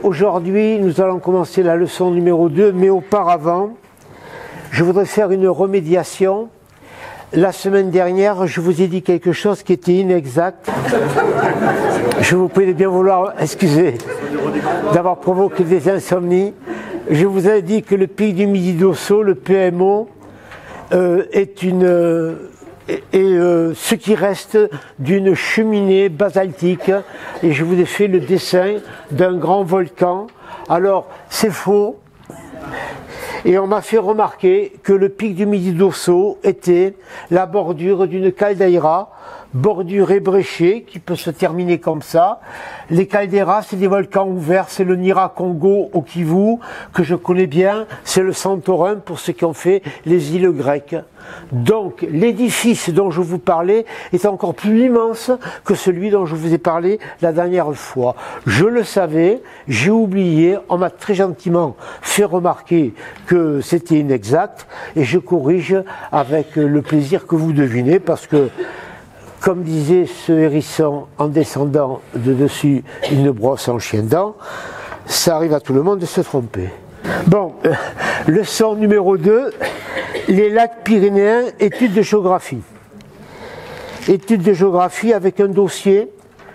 Aujourd'hui, nous allons commencer la leçon numéro 2, mais auparavant, je voudrais faire une remédiation. La semaine dernière, je vous ai dit quelque chose qui était inexact. Je vous prie de bien vouloir excuser d'avoir provoqué des insomnies. Je vous ai dit que le pic du Midi d'Ossau, le PMO, est ce qui reste d'une cheminée basaltique, et je vous ai fait le dessin d'un grand volcan. Alors, c'est faux. Et on m'a fait remarquer que le pic du Midi d'Ossau était la bordure d'une caldeira, bordure ébréchée qui peut se terminer comme ça. Les caldeiras, c'est des volcans ouverts, c'est le Nyiragongo au Kivu, que je connais bien, c'est le Santorin pour ceux qui ont fait les îles grecques. Donc l'édifice dont je vous parlais est encore plus immense que celui dont je vous ai parlé la dernière fois. Je le savais, j'ai oublié, on m'a très gentiment fait remarquer que c'était inexact, et je corrige avec le plaisir que vous devinez, parce que comme disait ce hérisson en descendant de dessus une brosse en chien dent, ça arrive à tout le monde de se tromper. Bon, leçon numéro 2, les lacs pyrénéens, études de géographie. Études de géographie avec un dossier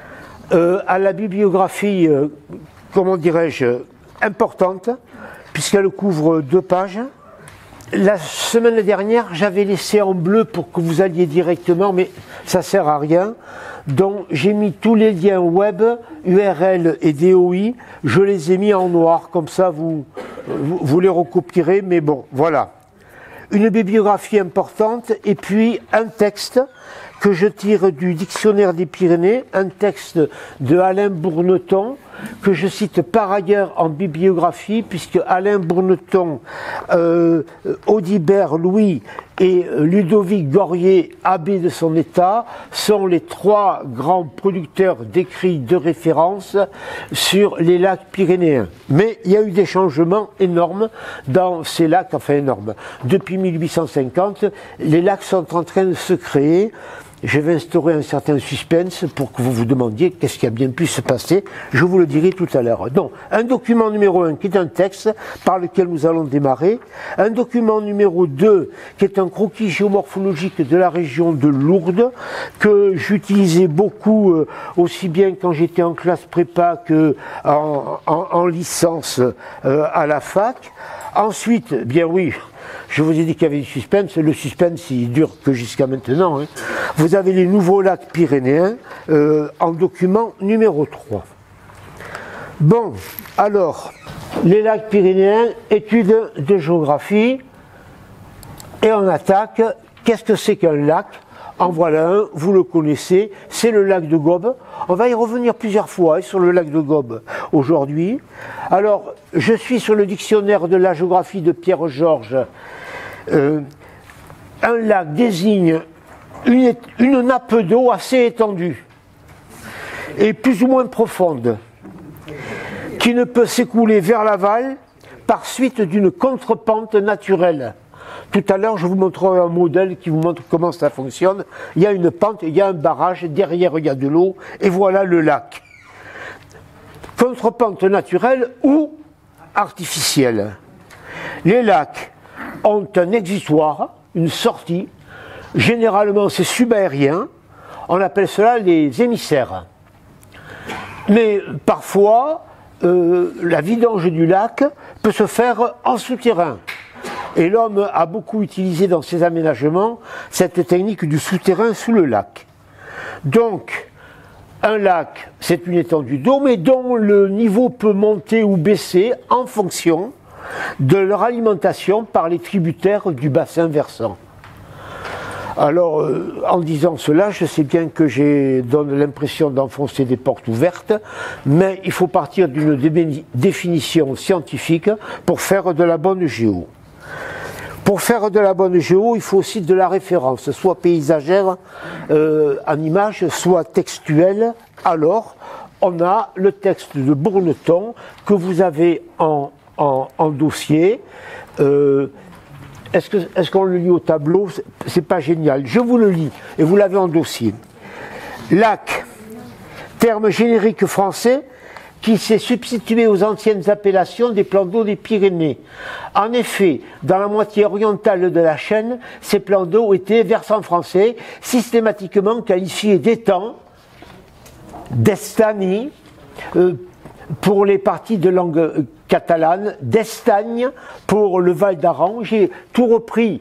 à la bibliographie, comment dirais-je, importante, puisqu'elle couvre 2 pages. La semaine dernière, j'avais laissé en bleu pour que vous alliez directement, mais ça sert à rien. Donc j'ai mis tous les liens web, URL et DOI, je les ai mis en noir, comme ça vous les recopierez, mais bon, voilà. Une bibliographie importante, et puis un texte que je tire du Dictionnaire des Pyrénées, un texte de Alain Bourneton, que je cite par ailleurs en bibliographie, puisque Alain Bourneton, Audibert Louis et Ludovic Gorier, abbé de son état, sont les 3 grands producteurs d'écrits de référence sur les lacs pyrénéens. Mais il y a eu des changements énormes dans ces lacs, enfin énormes. Depuis 1850, les lacs sont en train de se créer. Je vais instaurer un certain suspense pour que vous vous demandiez qu'est-ce qui a bien pu se passer. Je vous le dirai tout à l'heure. Donc, un document numéro 1 qui est un texte par lequel nous allons démarrer. Un document numéro 2 qui est un croquis géomorphologique de la région de Lourdes que j'utilisais beaucoup aussi bien quand j'étais en classe prépa que en licence à la fac. Ensuite, bien oui, je vous ai dit qu'il y avait du suspense. Le suspense, il dure que jusqu'à maintenant. Hein. Vous avez les nouveaux lacs pyrénéens en document numéro 3. Bon, alors, les lacs pyrénéens, études de géographie, et on attaque. Qu'est-ce que c'est qu'un lac? En voilà un, vous le connaissez, c'est le lac de Gobes. On va y revenir plusieurs fois sur le lac de Gobes aujourd'hui. Alors, je suis sur le dictionnaire de la géographie de Pierre Georges. Un lac désigne une nappe d'eau assez étendue et plus ou moins profonde, qui ne peut s'écouler vers l'aval par suite d'une contrepente naturelle. Tout à l'heure, je vous montrerai un modèle qui vous montre comment ça fonctionne. Il y a une pente, il y a un barrage, derrière il y a de l'eau, et voilà le lac. Contrepente naturelle ou artificielle. Les lacs ont un exutoire, une sortie. Généralement, c'est subaérien. On appelle cela les émissaires. Mais parfois, la vidange du lac peut se faire en souterrain. Et l'homme a beaucoup utilisé dans ses aménagements cette technique du souterrain sous le lac. Donc, un lac, c'est une étendue d'eau, mais dont le niveau peut monter ou baisser en fonction de leur alimentation par les tributaires du bassin versant. Alors, en disant cela, je sais bien que je donne l'impression d'enfoncer des portes ouvertes, mais il faut partir d'une définition scientifique pour faire de la bonne géo. Pour faire de la bonne géo, il faut aussi de la référence, soit paysagère en image, soit textuelle. Alors, on a le texte de Bourneton que vous avez en dossier. Est-ce qu'on le lit au tableau? C'est pas génial. Je vous le lis et vous l'avez en dossier. Lac, terme générique français qui s'est substitué aux anciennes appellations des plans d'eau des Pyrénées. En effet, dans la moitié orientale de la chaîne, ces plans d'eau étaient, versant français, systématiquement qualifiés d'étangs, d'estany, pour les parties de langue catalane, d'Estagne pour le Val d'Aran. J'ai tout repris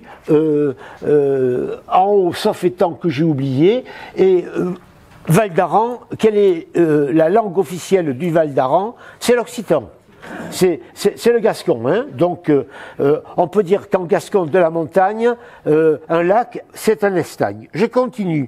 en haut, sauf étant que j'ai oublié. Et Val d'Aran, quelle est la langue officielle du Val d'Aran? C'est l'occitan. C'est le gascon. Hein. Donc, on peut dire qu'en gascon de la montagne, un lac, c'est un estagne. Je continue.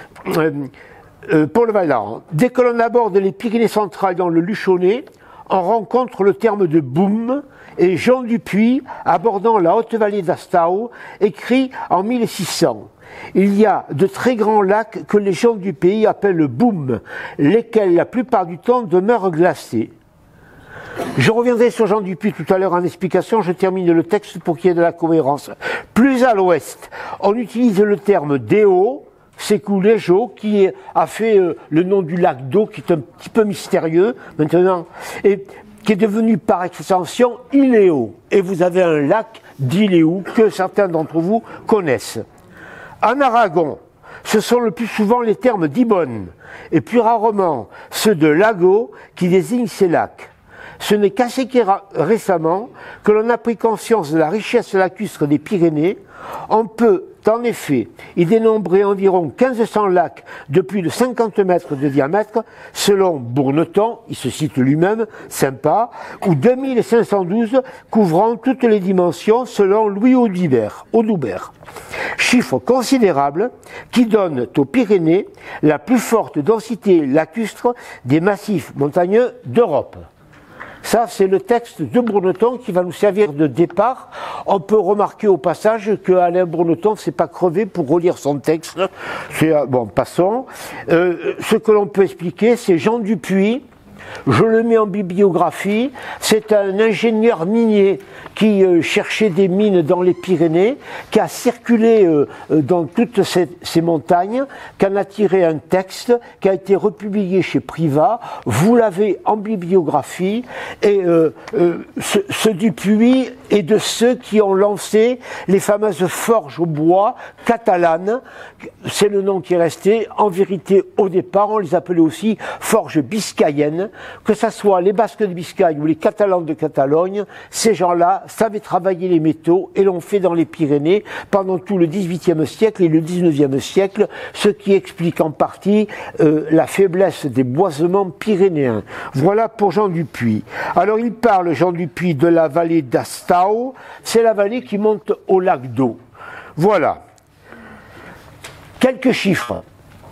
Pour le Val d'Aran. Dès que l'on aborde les Pyrénées centrales dans le Luchonnet, on rencontre le terme de boum, et Jean Dupuy, abordant la haute vallée d'Astao, écrit en 1600. Il y a de très grands lacs que les gens du pays appellent boum, lesquels la plupart du temps demeurent glacés. Je reviendrai sur Jean Dupuy tout à l'heure en explication, je termine le texte pour qu'il y ait de la cohérence. Plus à l'ouest, on utilise le terme Déo, c'est Couléjo qui a fait le nom du lac d'eau qui est un petit peu mystérieux maintenant et qui est devenu par extension Iléo. Et vous avez un lac d'Iléo que certains d'entre vous connaissent. En Aragon, ce sont le plus souvent les termes d'Ibonne et plus rarement ceux de Lago qui désignent ces lacs. Ce n'est qu'assez récemment que l'on a pris conscience de la richesse lacustre des Pyrénées. On peut en effet y dénombrer environ 1500 lacs de plus de 50 mètres de diamètre, selon Bourneton, il se cite lui-même, sympa, ou 2512 couvrant toutes les dimensions, selon Louis Audibert. Chiffre considérable qui donne aux Pyrénées la plus forte densité lacustre des massifs montagneux d'Europe. Ça, c'est le texte de Bourneton qui va nous servir de départ. On peut remarquer au passage que Alain Bourneton ne s'est pas crevé pour relire son texte. Bon, passons. Ce que l'on peut expliquer, c'est Jean Dupuy. Je le mets en bibliographie. C'est un ingénieur minier qui cherchait des mines dans les Pyrénées, qui a circulé dans toutes ces montagnes, qui en a tiré un texte, qui a été republié chez Privat. Vous l'avez en bibliographie. Et ce Dupuy est de ceux qui ont lancé les fameuses forges au bois catalanes. C'est le nom qui est resté. En vérité, au départ, on les appelait aussi forges biscayennes. Que ce soit les Basques de Biscaye ou les Catalans de Catalogne, ces gens-là savaient travailler les métaux et l'ont fait dans les Pyrénées pendant tout le XVIIIe siècle et le XIXe siècle, ce qui explique en partie la faiblesse des boisements pyrénéens. Voilà pour Jean Dupuy. Alors il parle, Jean Dupuy, de la vallée d'Astao, c'est la vallée qui monte au lac d'eau. Voilà. Quelques chiffres.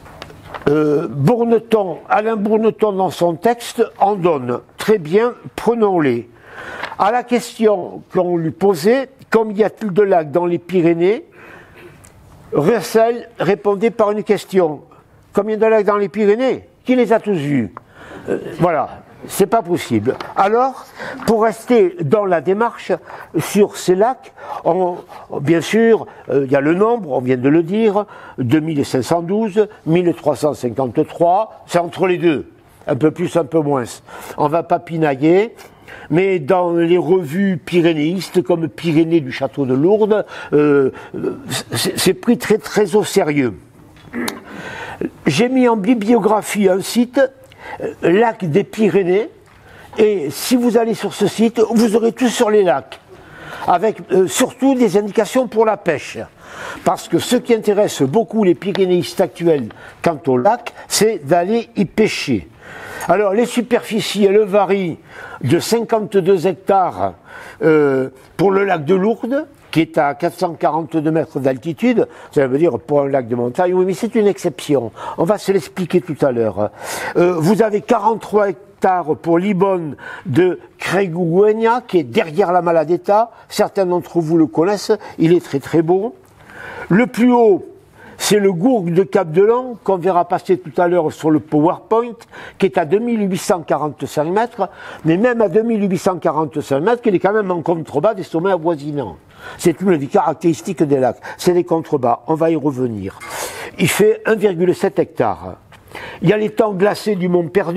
Alain Bourneton dans son texte en donne. Très bien, prenons-les. À la question qu'on lui posait, combien y a-t-il de lacs dans les Pyrénées, Russell répondait par une question. Combien de lacs dans les Pyrénées? Qui les a tous vus? Voilà. C'est pas possible. Alors, pour rester dans la démarche sur ces lacs, bien sûr, il y a le nombre, on vient de le dire, 2512, 1353, c'est entre les deux, un peu plus, un peu moins. On va pas pinailler, mais dans les revues pyrénéistes, comme Pyrénées du Château de Lourdes, c'est pris très très au sérieux. J'ai mis en bibliographie un site, Lac des Pyrénées, et si vous allez sur ce site, vous aurez tout sur les lacs, avec surtout des indications pour la pêche. Parce que ce qui intéresse beaucoup les pyrénéistes actuels quant au lac, c'est d'aller y pêcher. Alors les superficies, elles varient de 52 hectares pour le lac de Lourdes, qui est à 442 mètres d'altitude, ça veut dire pour un lac de montagne, oui, mais c'est une exception. On va se l'expliquer tout à l'heure. Vous avez 43 hectares pour l'Ibonne de Crégouenia, qui est derrière la Maladeta. Certains d'entre vous le connaissent, il est très très beau. Le plus haut, c'est le gourg de Cap-de-Lan, qu'on verra passer tout à l'heure sur le PowerPoint, qui est à 2845 mètres, mais même à 2845 mètres, il est quand même en contrebas des sommets avoisinants. C'est une des caractéristiques des lacs, c'est les contrebas, on va y revenir. Il fait 1,7 hectares. Il y a les temps glacés du Mont Perdu,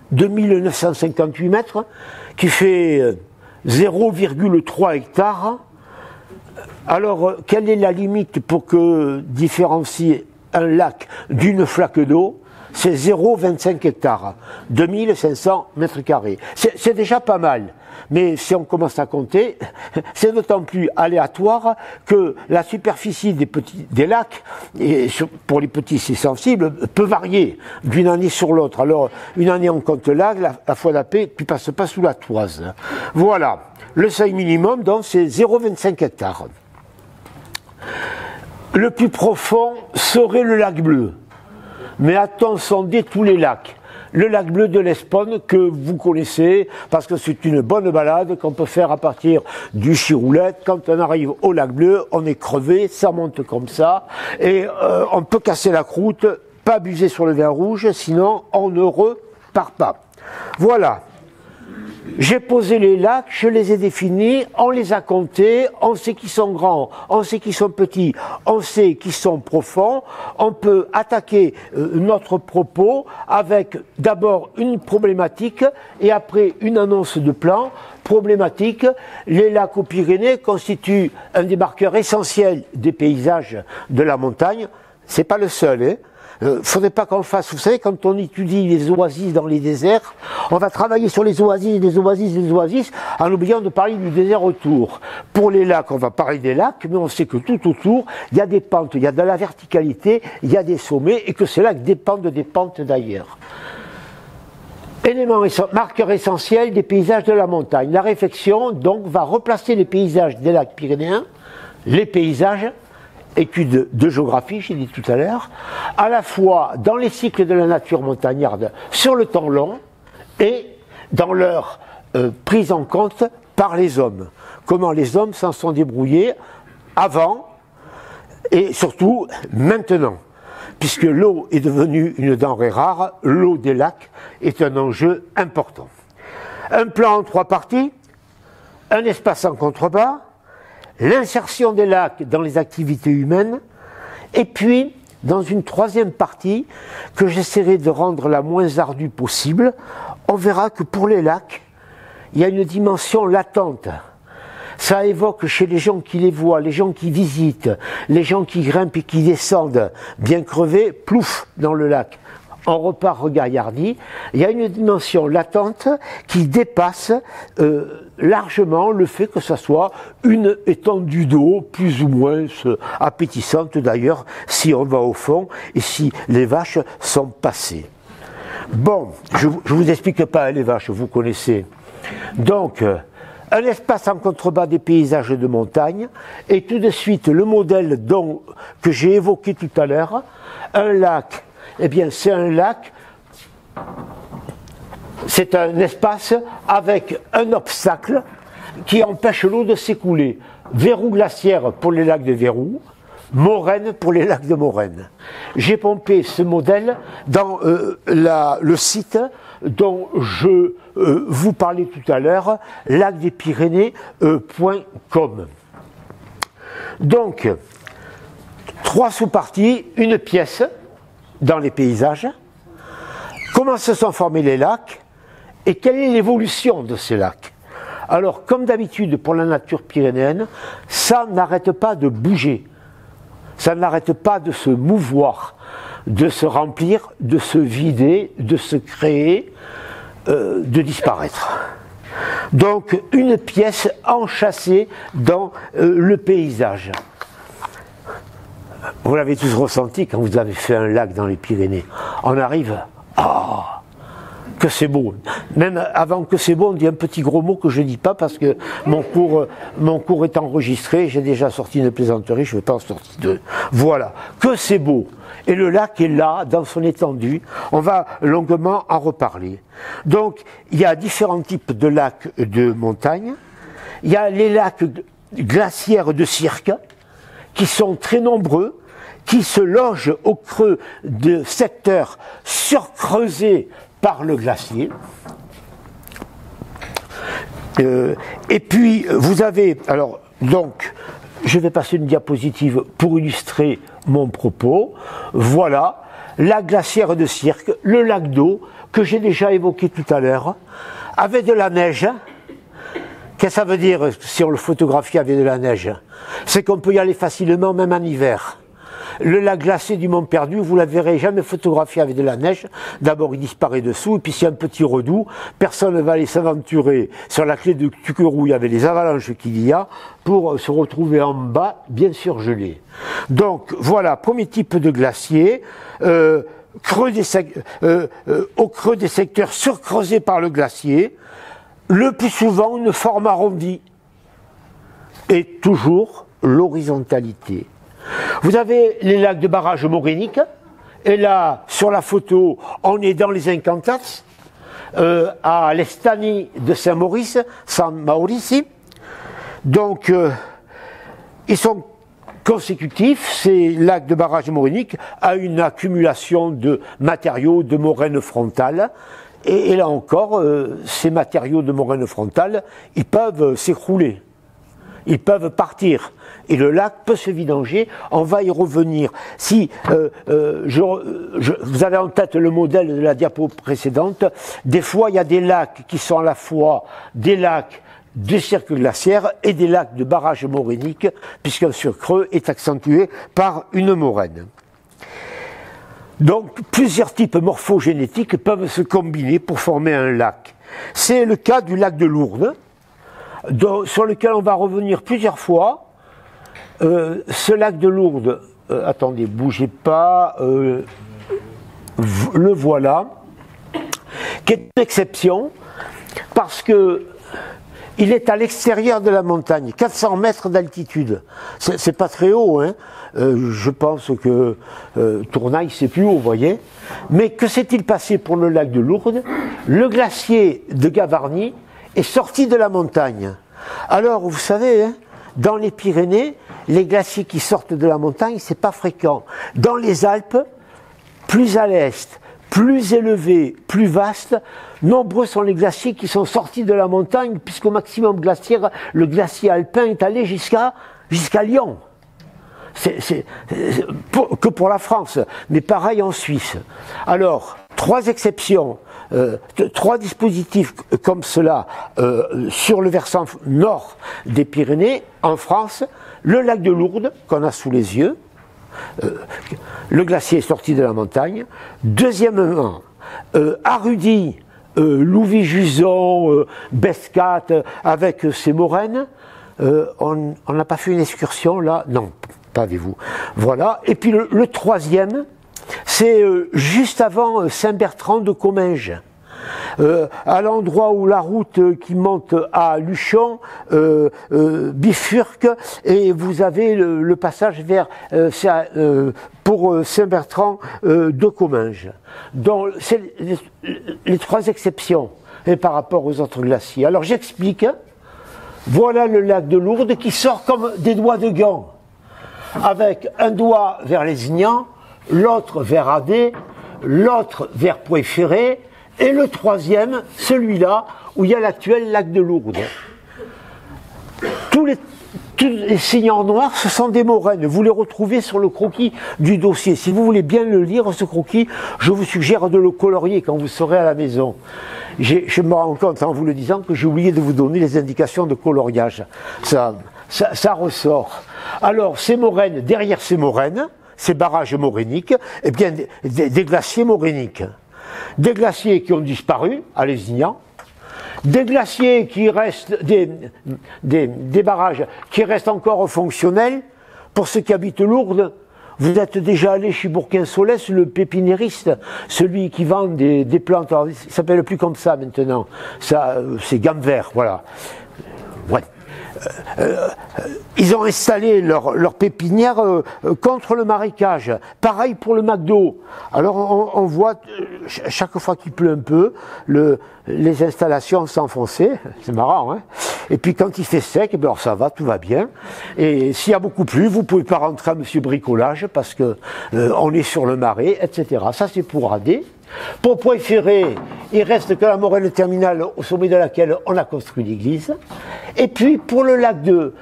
2958 mètres, qui fait 0,3 hectares. Alors, quelle est la limite pour que différencier un lac d'une flaque d'eau? C'est 0,25 hectares, 2500 mètres carrés. C'est déjà pas mal. Mais si on commence à compter, c'est d'autant plus aléatoire que la superficie des lacs, et pour les petits c'est sensible, peut varier d'une année sur l'autre. Alors, une année on compte là, la fois d'après, tu passes pas sous la toise. Voilà. Le seuil minimum, donc, c'est 0,25 hectares. Le plus profond serait le lac Bleu. Mais a-t-on sondé tous les lacs? Le lac Bleu de l'Esponne que vous connaissez, parce que c'est une bonne balade qu'on peut faire à partir du Chiroulette. Quand on arrive au lac Bleu, on est crevé, ça monte comme ça, et on peut casser la croûte, pas abuser sur le vin rouge, sinon on ne repart pas. Voilà. J'ai posé les lacs, je les ai définis, on les a comptés, on sait qu'ils sont grands, on sait qu'ils sont petits, on sait qu'ils sont profonds. On peut attaquer notre propos avec d'abord une problématique et après une annonce de plan. Problématique, les lacs aux Pyrénées constituent un des marqueurs essentiels des paysages de la montagne. C'est pas le seul, hein. Faudrait pas qu'on fasse, vous savez, quand on étudie les oasis dans les déserts, on va travailler sur les oasis, les oasis, les oasis, en oubliant de parler du désert autour. Pour les lacs, on va parler des lacs, mais on sait que tout autour, il y a des pentes, il y a de la verticalité, il y a des sommets, et que ces lacs dépendent des pentes d'ailleurs. Élément, marqueur essentiel des paysages de la montagne. La réflexion, donc, va replacer les paysages des lacs pyrénéens, les paysages, études de géographie, j'ai dit tout à l'heure, à la fois dans les cycles de la nature montagnarde sur le temps long et dans leur prise en compte par les hommes. Comment les hommes s'en sont débrouillés avant et surtout maintenant. Puisque l'eau est devenue une denrée rare, l'eau des lacs est un enjeu important. Un plan en 3 parties, un espace en contrebas, l'insertion des lacs dans les activités humaines, et puis, dans une 3e partie, que j'essaierai de rendre la moins ardue possible, on verra que pour les lacs, il y a une dimension latente. Ça évoque chez les gens qui les voient, les gens qui visitent, les gens qui grimpent et qui descendent, bien crevés, plouf, dans le lac. On repart regaillardi. Il y a une dimension latente qui dépasse largement le fait que ça soit une étendue d'eau plus ou moins appétissante d'ailleurs si on va au fond et si les vaches sont passées. Bon, je vous explique pas les vaches, vous connaissez. Donc, un espace en contrebas des paysages de montagne et tout de suite le modèle que j'ai évoqué tout à l'heure, un lac. Eh bien, c'est un lac, c'est un espace avec un obstacle qui empêche l'eau de s'écouler. Verrou glaciaire pour les lacs de Verrou, moraine pour les lacs de Moraine. J'ai pompé ce modèle dans le site dont je vous parlais tout à l'heure, lacdespyrénées.com. Donc, 3 sous-parties, une pièce dans les paysages, comment se sont formés les lacs et quelle est l'évolution de ces lacs. Alors, comme d'habitude pour la nature pyrénéenne, ça n'arrête pas de bouger, ça n'arrête pas de se mouvoir, de se remplir, de se vider, de se créer, de disparaître. Donc, une pièce enchâssée dans le paysage. Vous l'avez tous ressenti quand vous avez fait un lac dans les Pyrénées. On arrive, que c'est beau. Même avant que c'est beau, on dit un petit gros mot que je ne dis pas parce que mon cours est enregistré, j'ai déjà sorti une plaisanterie, je ne vais pas en sortir deux. Voilà, que c'est beau. Et le lac est là, dans son étendue. On va longuement en reparler. Donc, il y a différents types de lacs de montagne. Il y a les lacs glaciaires de cirque, qui sont très nombreux, qui se logent au creux de secteurs surcreusés par le glacier. Et puis, vous avez... Alors, donc, je vais passer une diapositive pour illustrer mon propos. Voilà, lac glaciaire de Cirque, le lac d'eau, que j'ai déjà évoqué tout à l'heure, avec de la neige. Qu'est-ce que ça veut dire si on le photographie avec de la neige? C'est qu'on peut y aller facilement, même en hiver. Le lac glacé du Mont Perdu, vous ne la verrez jamais photographié avec de la neige. D'abord, il disparaît dessous, et puis s'il y a un petit redout, personne ne va aller s'aventurer sur la clé de Tuquerouille avec les avalanches qu'il y a pour se retrouver en bas, bien sûr gelé. Donc, voilà, premier type de glacier. Au creux des secteurs surcreusés par le glacier, le plus souvent une forme arrondie. Et toujours l'horizontalité. Vous avez les lacs de barrage moréniques, et là, sur la photo, on est dans les Incantats, à l'Estany de Saint-Maurice, San Maurici. Donc, ils sont consécutifs, ces lacs de barrage moréniques, à une accumulation de matériaux de moraine frontale. Et là encore, ces matériaux de moraine frontale, ils peuvent s'écrouler. Ils peuvent partir et le lac peut se vidanger, on va y revenir. Si vous avez en tête le modèle de la diapo précédente, des fois il y a des lacs qui sont à la fois des lacs de cirque glaciaire et des lacs de barrage morénique, puisqu'un surcreux est accentué par une moraine. Donc plusieurs types morphogénétiques peuvent se combiner pour former un lac. C'est le cas du lac de Lourdes, sur lequel on va revenir plusieurs fois. Ce lac de Lourdes, attendez, bougez pas, le voilà, qui est une exception, parce que il est à l'extérieur de la montagne, 400 mètres d'altitude. C'est pas très haut, hein. Je pense que Tournaille c'est plus haut, vous voyez. Mais que s'est-il passé pour le lac de Lourdes? Le glacier de Gavarnie est sorti de la montagne. Alors, vous savez, hein, dans les Pyrénées, les glaciers qui sortent de la montagne, c'est pas fréquent. Dans les Alpes, plus à l'est, plus élevé, plus vaste, nombreux sont les glaciers qui sont sortis de la montagne, puisqu'au maximum glaciaire, le glacier alpin est allé jusqu'à Lyon. Que pour la France, mais pareil en Suisse. Alors, trois exceptions, trois dispositifs comme cela sur le versant nord des Pyrénées, en France, le lac de Lourdes, qu'on a sous les yeux, le glacier est sorti de la montagne. Deuxièmement, Arudi, Louvis-Juson, Bescat, avec ses moraines, on n'a pas fait une excursion là? Non, pas avez-vous. Voilà. Et puis le troisième, c'est juste avant Saint-Bertrand de Comminges. À l'endroit où la route qui monte à Luchon bifurque, et vous avez le passage vers pour Saint-Bertrand de Comminges. Donc c'est les trois exceptions par rapport aux autres glaciers. Alors j'explique. Voilà le lac de Lourdes qui sort comme des doigts de gants, avec un doigt vers Lézignan, l'autre vers Adé, l'autre vers Pouet-Ferré, et le troisième, celui-là, où il y a l'actuel lac de Lourdes. Tous les signes en noir, ce sont des moraines. Vous les retrouvez sur le croquis du dossier. Si vous voulez bien le lire, ce croquis, je vous suggère de le colorier quand vous serez à la maison. Je me rends compte en vous le disant que j'ai oublié de vous donner les indications de coloriage. Ça ressort. Alors, ces moraines, derrière ces moraines, ces barrages moréniques, eh bien, des glaciers moréniques. Des glaciers qui ont disparu à Lézignan, des glaciers qui restent, des barrages qui restent encore fonctionnels. Pour ceux qui habitent Lourdes, vous êtes déjà allé chez Bourquin-Solès, le pépinériste, celui qui vend des plantes. Alors, il ne s'appelle plus comme ça maintenant, ça, c'est gamme vert, voilà. Ouais. Ils ont installé leur pépinière contre le marécage. Pareil pour le McDo. Alors on voit chaque fois qu'il pleut un peu, les installations s'enfoncer. C'est marrant, hein. Et puis quand il fait sec, ben alors ça va, tout va bien. Et s'il y a beaucoup plu, vous pouvez pas rentrer à Monsieur Bricolage parce que on est sur le marais, etc. Ça c'est pour Adé. Pour Pouet-Ferré, il reste que la moraine terminale au sommet de laquelle on a construit l'église. Et puis pour le lac de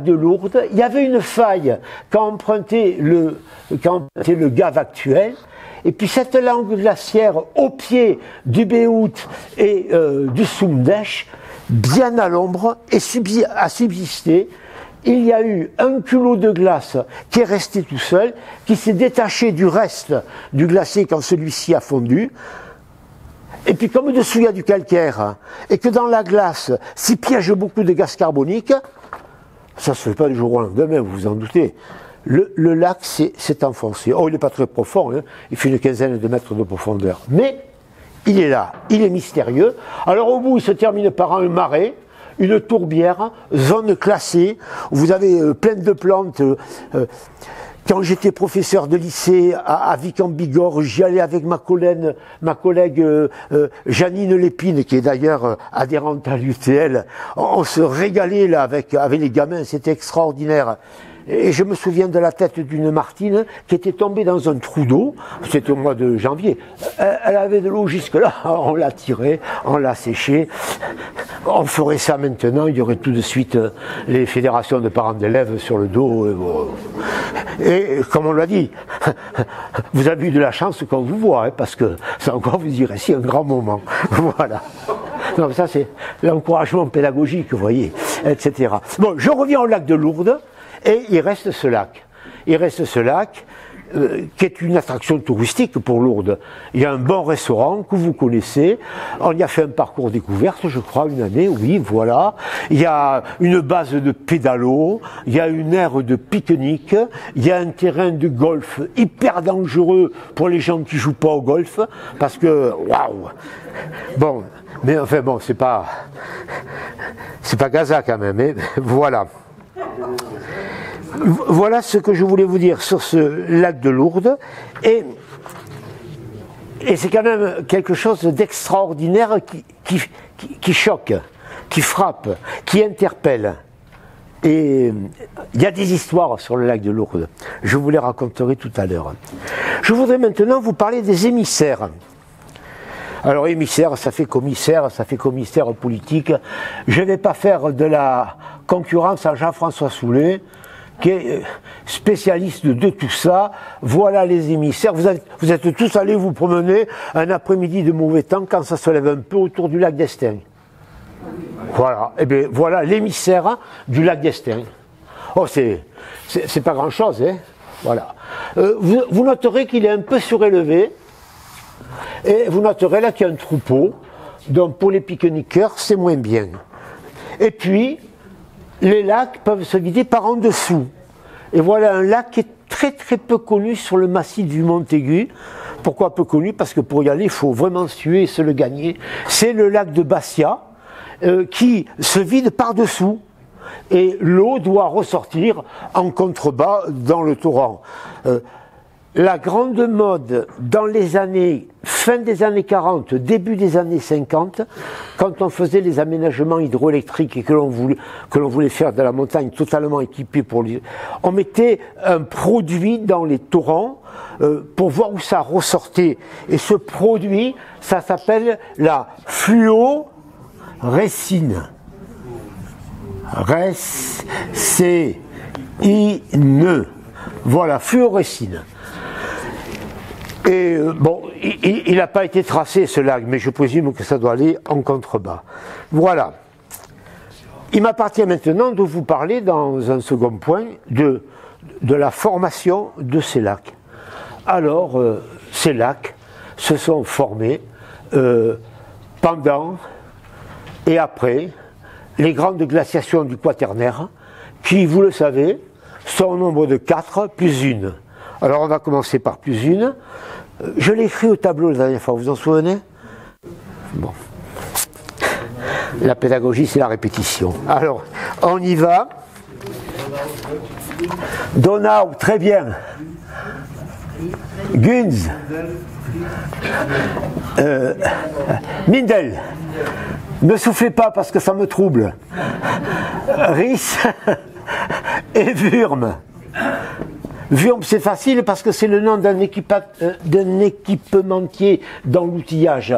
Lourdes, il y avait une faille quand empruntait le Gave actuel. Et puis cette langue glaciaire au pied du Béout et du Soumdèche, bien à l'ombre, a subsisté. Il y a eu un culot de glace qui est resté tout seul, qui s'est détaché du reste du glacier quand celui-ci a fondu. Et puis comme dessous il y a du calcaire, et que dans la glace s'y piège beaucoup de gaz carbonique, ça ne se fait pas du jour au lendemain, vous vous en doutez. Le lac s'est enfoncé. Oh, il n'est pas très profond, hein. Il fait une quinzaine de mètres de profondeur. Mais il est là, il est mystérieux. Alors au bout, il se termine par un marais, une tourbière, zone classée, où vous avez plein de plantes. Quand j'étais professeur de lycée à Vic en Bigorre, j'y allais avec ma collègue Janine Lépine, qui est d'ailleurs adhérente à l'UTL. On se régalait là avec les gamins, c'était extraordinaire. Et je me souviens de la tête d'une martine qui était tombée dans un trou d'eau, c'était au mois de janvier. Elle avait de l'eau jusque-là, on l'a tirée, on l'a séchée. On ferait ça maintenant, il y aurait tout de suite les fédérations de parents d'élèves sur le dos. Et comme on l'a dit, vous avez eu de la chance qu'on vous voit, hein, parce que ça encore vous y restez un grand moment. Voilà. Donc ça c'est l'encouragement pédagogique, vous voyez, etc. Bon, je reviens au lac de Lourdes. Et il reste ce lac. Il reste ce lac qui est une attraction touristique pour Lourdes. Il y a un bon restaurant que vous connaissez. On y a fait un parcours découverte, je crois, une année, oui, voilà. Il y a une base de pédalo, il y a une aire de pique-nique, il y a un terrain de golf hyper dangereux pour les gens qui jouent pas au golf, parce que, waouh. Bon, mais enfin bon, c'est pas Gaza quand même, mais voilà. Voilà ce que je voulais vous dire sur ce lac de Lourdes, et c'est quand même quelque chose d'extraordinaire qui choque, qui frappe, qui interpelle. Et il y a des histoires sur le lac de Lourdes, je vous les raconterai tout à l'heure. Je voudrais maintenant vous parler des émissaires. Alors émissaire, ça fait commissaire politique. Je ne vais pas faire de la concurrence à Jean-François Soulet, qui est spécialiste de tout ça. Voilà les émissaires. Vous êtes tous allés vous promener un après-midi de mauvais temps quand ça se lève un peu autour du lac d'Estaing. Voilà. Et bien voilà l'émissaire du lac d'Estaing. Oh, c'est pas grand-chose, hein. Voilà. Vous noterez qu'il est un peu surélevé. Et vous noterez là qu'il y a un troupeau. Donc pour les pique-niqueurs, c'est moins bien. Et puis, les lacs peuvent se vider par en dessous. Et voilà un lac qui est très très peu connu sur le massif du Montaigu. Pourquoi peu connu? Parce que pour y aller, il faut vraiment suer et se le gagner. C'est le lac de Bastia qui se vide par dessous. Et l'eau doit ressortir en contrebas dans le torrent. La grande mode dans les années, fin des années 40, début des années 50, quand on faisait les aménagements hydroélectriques et que l'on voulait faire de la montagne totalement équipée on mettait un produit dans les torrents pour voir où ça ressortait. Et ce produit, ça s'appelle la fluorécine. Récine. Voilà, fluorécine. Et bon, il n'a pas été tracé ce lac, mais je présume que ça doit aller en contrebas. Voilà. Il m'appartient maintenant de vous parler dans un second point de la formation de ces lacs. Alors, ces lacs se sont formés pendant et après les grandes glaciations du Quaternaire, qui, vous le savez, sont au nombre de 4 plus 1. Alors on va commencer par plus 1. Je l'ai écrit au tableau la dernière fois, vous vous en souvenez? Bon. La pédagogie, c'est la répétition. Alors, on y va. Donau, très bien. Günz. Mindel. Ne soufflez pas parce que ça me trouble. Ries et Wurm. Wurm, c'est facile parce que c'est le nom d'un équipementier dans l'outillage.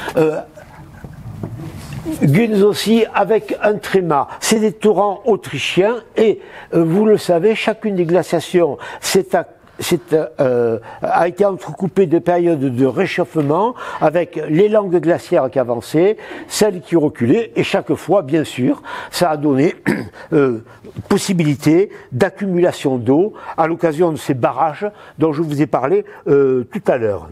Günz aussi avec un tréma. C'est des torrents autrichiens et vous le savez, chacune des glaciations s'est a été entrecoupé de périodes de réchauffement avec les langues glaciaires qui avançaient, celles qui reculaient, et chaque fois, bien sûr, ça a donné possibilité d'accumulation d'eau à l'occasion de ces barrages dont je vous ai parlé tout à l'heure.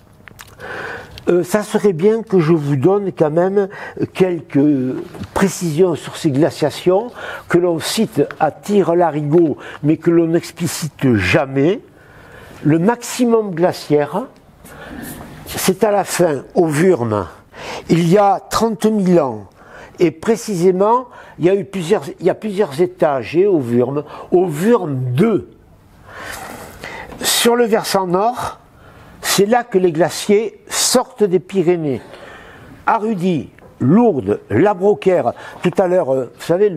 Ça serait bien que je vous donne quand même quelques précisions sur ces glaciations que l'on cite à tire-larigot mais que l'on n'explicite jamais. Le maximum glaciaire, c'est à la fin, au Würm, il y a 30 000 ans. Et précisément, il y a plusieurs étages au Würm 2. Sur le versant nord, c'est là que les glaciers sortent des Pyrénées. Arudi, Lourdes, La Brocaire, tout à l'heure, vous savez,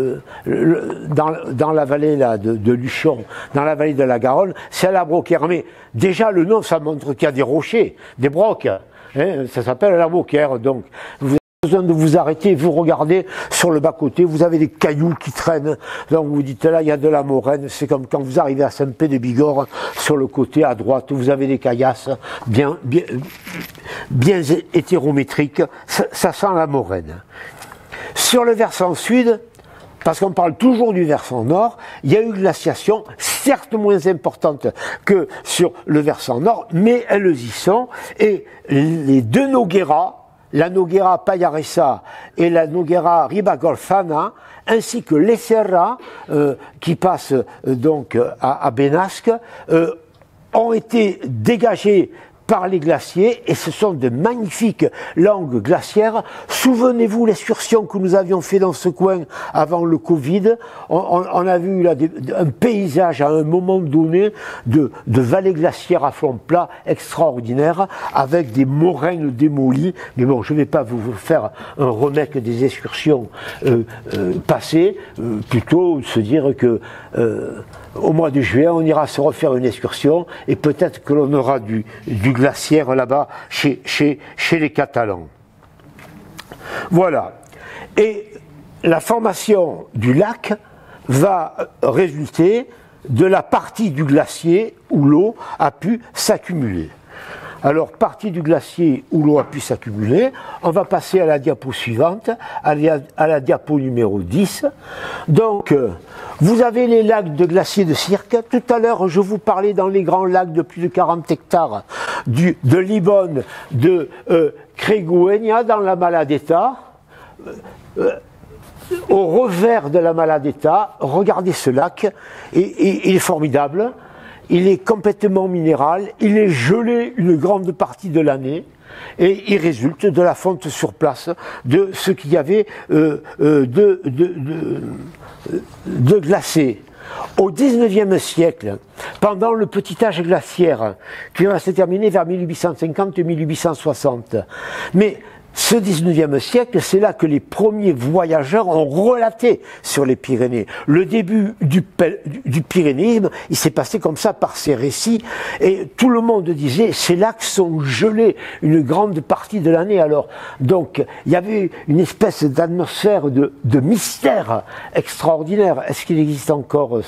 dans la vallée là, de Luchon, dans la vallée de la Garonne, c'est à La Brocaire. Mais déjà, le nom, ça montre qu'il y a des rochers, des brocs. Hein, ça s'appelle La Brocaire. Donc, vous besoin de vous arrêter, vous regardez sur le bas-côté, vous avez des cailloux qui traînent, donc vous dites là il y a de la moraine, c'est comme quand vous arrivez à Saint-Pé-de-Bigorre, sur le côté à droite, vous avez des caillasses bien hétérométriques, ça sent la moraine. Sur le versant sud, parce qu'on parle toujours du versant nord, il y a eu une glaciation, certes moins importante que sur le versant nord, mais elles y sont, et les deux Noguera, la Noguera Pallaresa et la Noguera Ribagorfana, ainsi que les Serra, qui passent donc à Benasque, ont été dégagés par les glaciers, et ce sont de magnifiques langues glaciaires. Souvenez-vous l'excursion que nous avions fait dans ce coin avant le Covid. On a vu là un paysage à un moment donné de vallées glaciaires à flanc plat extraordinaire, avec des moraines démolies. Mais bon, je ne vais pas vous faire un remake des excursions passées, plutôt se dire que au mois de juin, on ira se refaire une excursion et peut-être que l'on aura du glaciaire là-bas chez les Catalans. Voilà. Et la formation du lac va résulter de la partie du glacier où l'eau a pu s'accumuler. Alors, partie du glacier où l'eau a pu s'accumuler, on va passer à la diapo suivante, à la diapo numéro 10. Donc, vous avez les lacs de glacier de Cirque. Tout à l'heure, je vous parlais dans les grands lacs de plus de 40 hectares de Libonne, de Creguegna dans la Maladetta. Au revers de la Maladetta, regardez ce lac, et il est formidable. Il est complètement minéral, il est gelé une grande partie de l'année, et il résulte de la fonte sur place de ce qu'il y avait de glacé. Au XIXe siècle, pendant le petit âge glaciaire, qui va se terminer vers 1850-1860, mais ce XIXe siècle, c'est là que les premiers voyageurs ont relaté sur les Pyrénées. Le début du pyrénéisme, il s'est passé comme ça par ces récits, et tout le monde disait, ces lacs sont gelés une grande partie de l'année. Alors, donc, il y avait une espèce d'atmosphère de mystère extraordinaire. Est-ce qu'il existe encore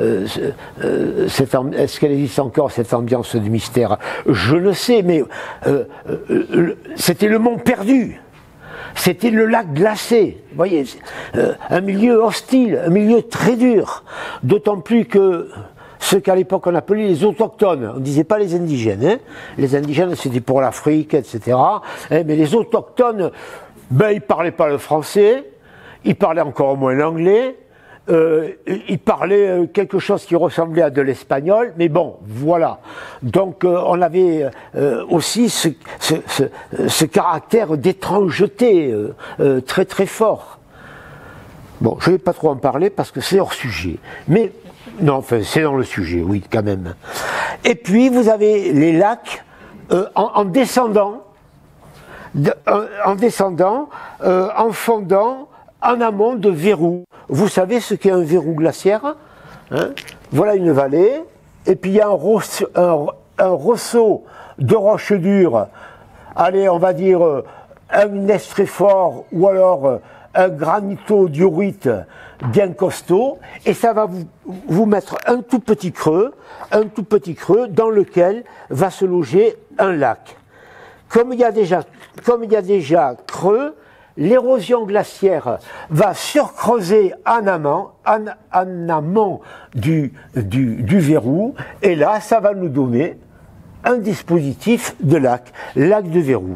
cette ambiance de mystère? Je ne sais, mais c'était le mont perdu. C'était le lac glacé, vous voyez, un milieu hostile, un milieu très dur, d'autant plus que ceux qu'à l'époque on appelait les autochtones, on ne disait pas les indigènes, hein. Les indigènes c'était pour l'Afrique, etc. Mais les autochtones, ben, ils ne parlaient pas le français, ils parlaient encore moins l'anglais, il parlait quelque chose qui ressemblait à de l'espagnol, mais bon, voilà. Donc on avait aussi ce caractère d'étrangeté très très fort. Bon, je ne vais pas trop en parler parce que c'est hors sujet, mais non, enfin c'est dans le sujet, oui, quand même. Et puis vous avez les lacs en descendant, en fondant, en amont de verrous. Vous savez ce qu'est un verrou glaciaire, hein? Voilà une vallée, et puis il y a un ressaut de roches dures, allez, on va dire un estrée fort, ou alors un granito-diorite bien costaud, et ça va vous mettre un tout petit creux dans lequel va se loger un lac. Comme il y a déjà creux, l'érosion glaciaire va surcreuser en amont du verrou, et là, ça va nous donner un dispositif de lac de verrou.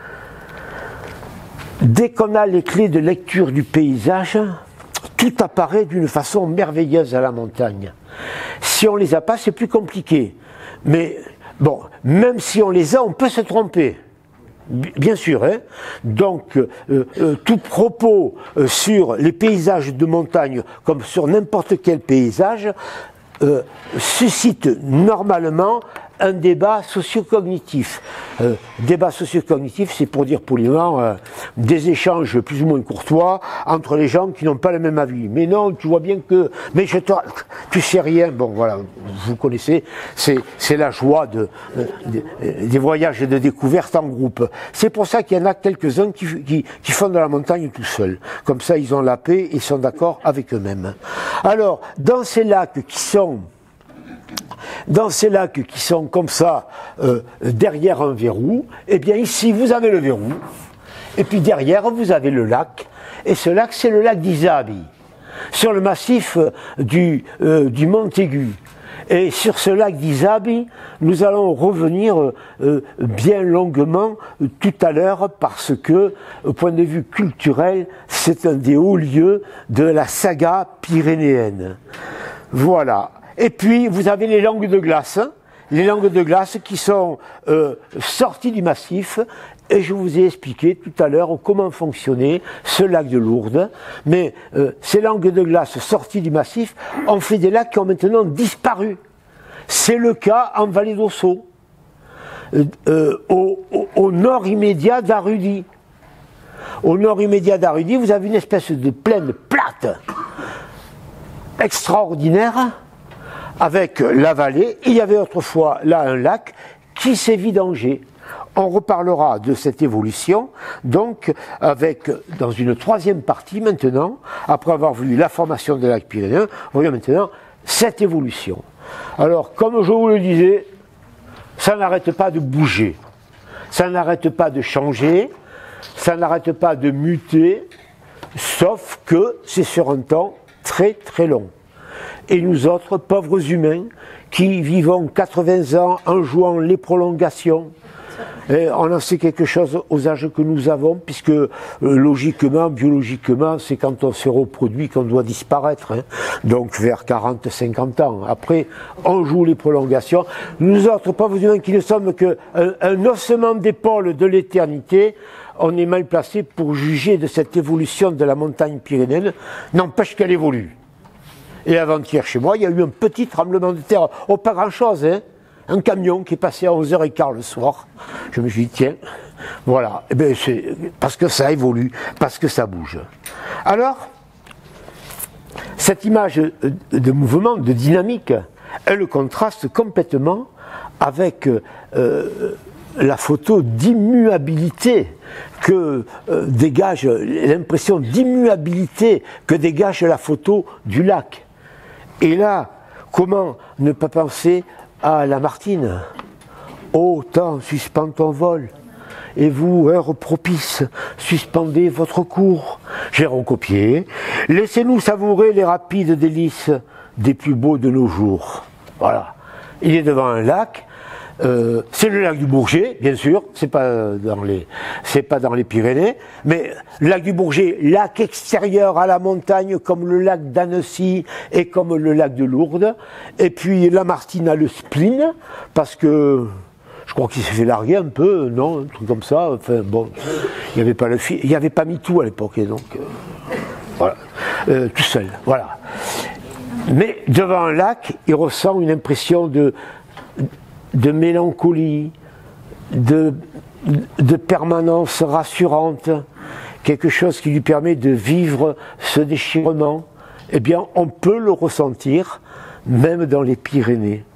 Dès qu'on a les clés de lecture du paysage, tout apparaît d'une façon merveilleuse à la montagne. Si on les a pas, c'est plus compliqué. Mais bon, même si on les a, on peut se tromper. Bien sûr, hein. Donc tout propos sur les paysages de montagne, comme sur n'importe quel paysage, suscite normalement un débat socio-cognitif. Débat socio-cognitif, c'est pour dire poliment des échanges plus ou moins courtois entre les gens qui n'ont pas le même avis. Mais non, tu vois bien que... Mais tu sais rien. Bon, voilà, vous connaissez, c'est la joie des voyages de découverte en groupe. C'est pour ça qu'il y en a quelques-uns qui font de la montagne tout seuls. Comme ça, ils ont la paix, ils sont d'accord avec eux-mêmes. Alors, dans ces lacs qui sont comme ça, derrière un verrou, eh bien ici vous avez le verrou, et puis derrière vous avez le lac, et ce lac c'est le lac d'Isabi, sur le massif du Montaigu. Et sur ce lac d'Isabi, nous allons revenir bien longuement tout à l'heure, parce que, au point de vue culturel, c'est un des hauts lieux de la saga pyrénéenne. Voilà. Et puis, vous avez les langues de glace qui sont sorties du massif, et je vous ai expliqué tout à l'heure comment fonctionnait ce lac de Lourdes. Mais ces langues de glace sorties du massif ont fait des lacs qui ont maintenant disparu. C'est le cas en vallée d'Ossau, au nord immédiat d'Arudi. Au nord immédiat d'Arudi, vous avez une espèce de plaine plate, extraordinaire, avec la vallée. Il y avait autrefois là un lac qui s'est vidangé. On reparlera de cette évolution, donc, dans une troisième partie maintenant, après avoir vu la formation des lacs pyrénéens, on voit maintenant cette évolution. Alors, comme je vous le disais, ça n'arrête pas de bouger, ça n'arrête pas de changer, ça n'arrête pas de muter, sauf que c'est sur un temps très très long. Et nous autres, pauvres humains, qui vivons 80 ans en jouant les prolongations, et on en sait quelque chose aux âges que nous avons, puisque logiquement, biologiquement, c'est quand on se reproduit qu'on doit disparaître, hein. Donc vers 40-50 ans. Après, on joue les prolongations. Nous autres, pauvres humains, qui ne sommes qu'un ossement d'épaule de l'éternité, on est mal placé pour juger de cette évolution de la montagne pyrénéenne. N'empêche qu'elle évolue. Et avant-hier, chez moi, il y a eu un petit tremblement de terre. Oh, pas grand-chose, hein. Un camion qui est passé à 11h15 le soir. Je me suis dit, tiens, voilà. Eh bien, c'est parce que ça évolue, parce que ça bouge. Alors, cette image de mouvement, de dynamique, elle contraste complètement avec la photo d'immuabilité que dégage, l'impression d'immuabilité que dégage la photo du lac. Et là, comment ne pas penser à Lamartine? Ô temps, suspends ton vol, et vous, heure propice, suspendez votre cours. J'ai recopié. Laissez-nous savourer les rapides délices des plus beaux de nos jours. Voilà. Il est devant un lac. C'est le lac du Bourget, bien sûr, c'est pas dans les Pyrénées, mais le lac du Bourget, lac extérieur à la montagne, comme le lac d'Annecy et comme le lac de Lourdes. Et puis Lamartine a le spleen, parce que je crois qu'il s'est fait larguer un peu, non, un truc comme ça. Enfin bon, il n'y avait pas MeToo à l'époque, et donc voilà, tout seul, voilà. Mais devant un lac, il ressent une impression de mélancolie, de permanence rassurante, quelque chose qui lui permet de vivre ce déchirement. Eh bien, on peut le ressentir, même dans les Pyrénées.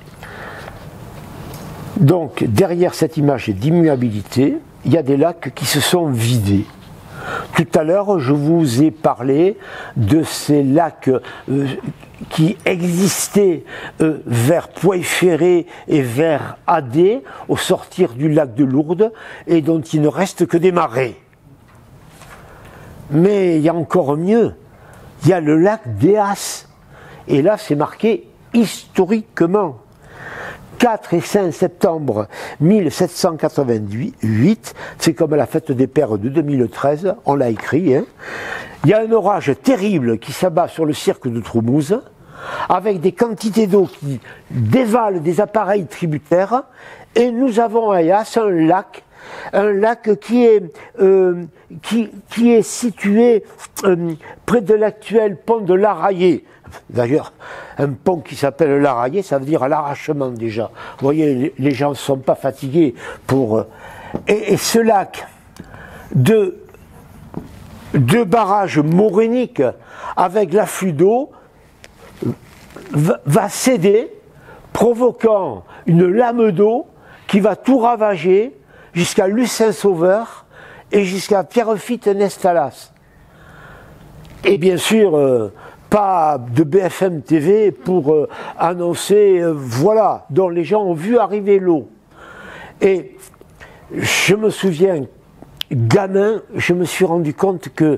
Donc, derrière cette image d'immuabilité, il y a des lacs qui se sont vidés. Tout à l'heure, je vous ai parlé de ces lacs qui existaient vers Poix-Ferré et vers Adé, au sortir du lac de Lourdes, et dont il ne reste que des marais. Mais il y a encore mieux, il y a le lac d'Eas, et là c'est marqué historiquement. 4 et 5 septembre 1788, c'est comme la fête des pères de 2013, on l'a écrit. Hein. Il y a un orage terrible qui s'abat sur le cirque de Troumouze, avec des quantités d'eau qui dévalent des appareils tributaires, et nous avons à Eas un lac qui est situé près de l'actuel pont de l'Araillé. D'ailleurs, un pont qui s'appelle l'Araillé, ça veut dire à l'arrachement déjà. Vous voyez, les gens ne sont pas fatigués pour... Et ce lac, deux barrages moréniques avec l'afflux d'eau, va céder, provoquant une lame d'eau qui va tout ravager jusqu'à Lucin-Sauveur et jusqu'à Pierrefitte-Nestalas. Et bien sûr... pas de BFM TV pour annoncer, voilà, dont les gens ont vu arriver l'eau. Et je me souviens, gamin, je me suis rendu compte que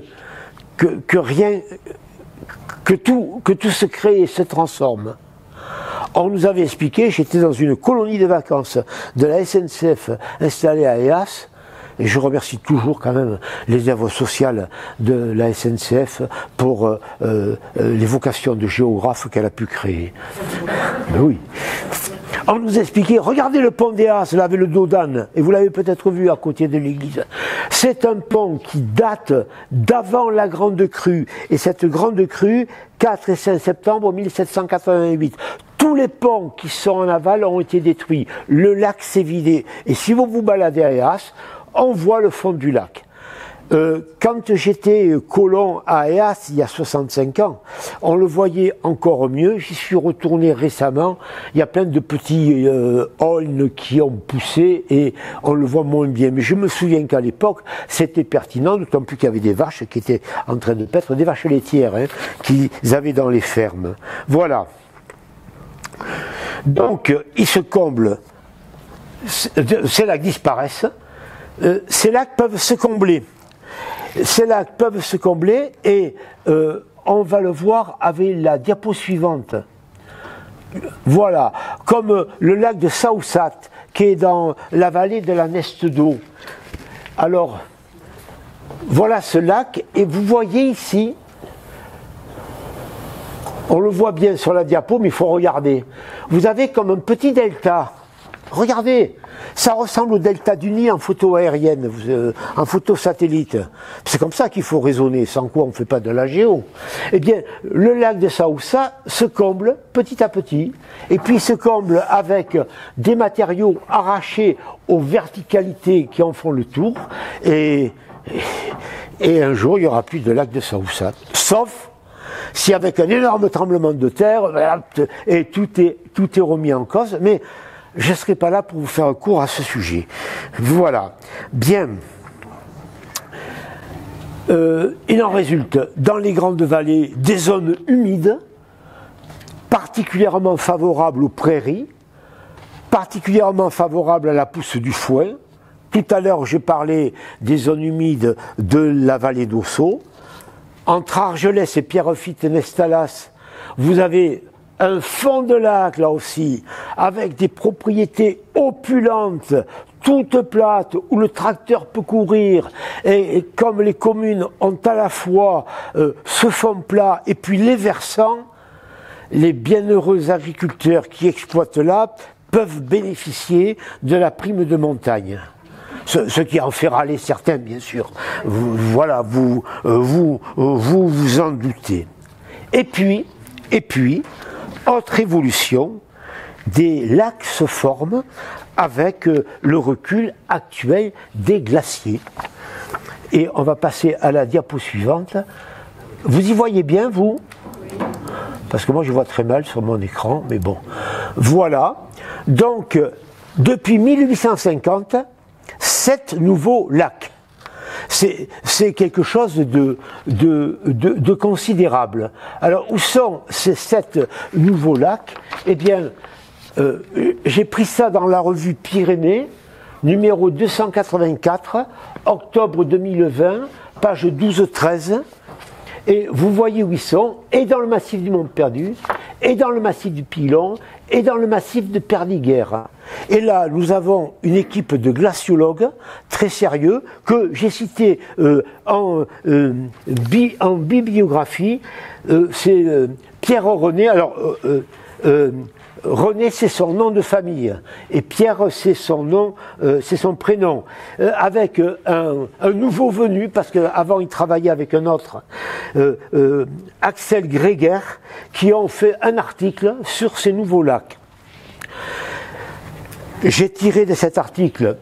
tout se crée et se transforme. On nous avait expliqué, j'étais dans une colonie de vacances de la SNCF installée à Eas, et je remercie toujours quand même les œuvres sociales de la SNCF pour les vocations de géographe qu'elle a pu créer. Mais oui. On nous expliquait, regardez le pont d'Eas, là avec le dos d'âne, et vous l'avez peut-être vu à côté de l'église. C'est un pont qui date d'avant la Grande Crue, et cette Grande Crue, 4 et 5 septembre 1788. Tous les ponts qui sont en aval ont été détruits. Le lac s'est vidé. Et si vous vous baladez à Eas, on voit le fond du lac. Quand j'étais colon à Eas, il y a 65 ans, on le voyait encore mieux. J'y suis retourné récemment. Il y a plein de petits aulnes qui ont poussé et on le voit moins bien. Mais je me souviens qu'à l'époque, c'était pertinent, d'autant plus qu'il y avait des vaches qui étaient en train de paître, des vaches laitières qu'ils avaient dans les fermes. Voilà. Donc, ils se comblent. Ces lacs disparaissent. Ces lacs peuvent se combler. Ces lacs peuvent se combler et on va le voir avec la diapo suivante. Voilà, comme le lac de Saoussat qui est dans la vallée de la Neste d'eau. Alors, voilà ce lac et vous voyez ici, on le voit bien sur la diapo mais il faut regarder. Vous avez comme un petit delta. Regardez, ça ressemble au delta du Nil en photo aérienne, en photo satellite. C'est comme ça qu'il faut raisonner, sans quoi on ne fait pas de la géo. Eh bien, le lac de Saoussa se comble petit à petit, et puis se comble avec des matériaux arrachés aux verticalités qui en font le tour, et un jour, il n'y aura plus de lac de Saoussa. Sauf si avec un énorme tremblement de terre, et tout est remis en cause, mais je ne serai pas là pour vous faire un cours à ce sujet. Voilà. Bien. Il en résulte, dans les grandes vallées, des zones humides, particulièrement favorables aux prairies, particulièrement favorables à la pousse du foin. Tout à l'heure, j'ai parlé des zones humides de la vallée d'Ossau. Entre Argelès et Pierrefitte-Nestalas, vous avez un fond de lac, là aussi, avec des propriétés opulentes, toutes plates, où le tracteur peut courir, et comme les communes ont à la fois ce fond plat et puis les versants, les bienheureux agriculteurs qui exploitent là peuvent bénéficier de la prime de montagne. Ce qui en fait râler certains, bien sûr. Voilà, vous en doutez. Et puis, autre évolution, des lacs se forment avec le recul actuel des glaciers. Et on va passer à la diapo suivante. Vous y voyez bien, vous? Parce que moi, je vois très mal sur mon écran, mais bon. Voilà. Donc, depuis 1850, 7 nouveaux lacs. c'est quelque chose de considérable. Alors, où sont ces 7 nouveaux lacs? Eh bien, j'ai pris ça dans la revue Pyrénées, numéro 284, octobre 2020, page 12-13. Et vous voyez où ils sont, et dans le massif du Mont Perdu, et dans le massif du Pilon, et dans le massif de Perdiguère. Et là, nous avons une équipe de glaciologues très sérieux que j'ai cité en bibliographie. C'est Pierre René. Alors, René, c'est son nom de famille, et Pierre, c'est son nom, c'est son prénom, avec un nouveau venu, parce qu'avant il travaillait avec un autre, Axel Gréger, qui ont fait un article sur ces nouveaux lacs. J'ai tiré de cet article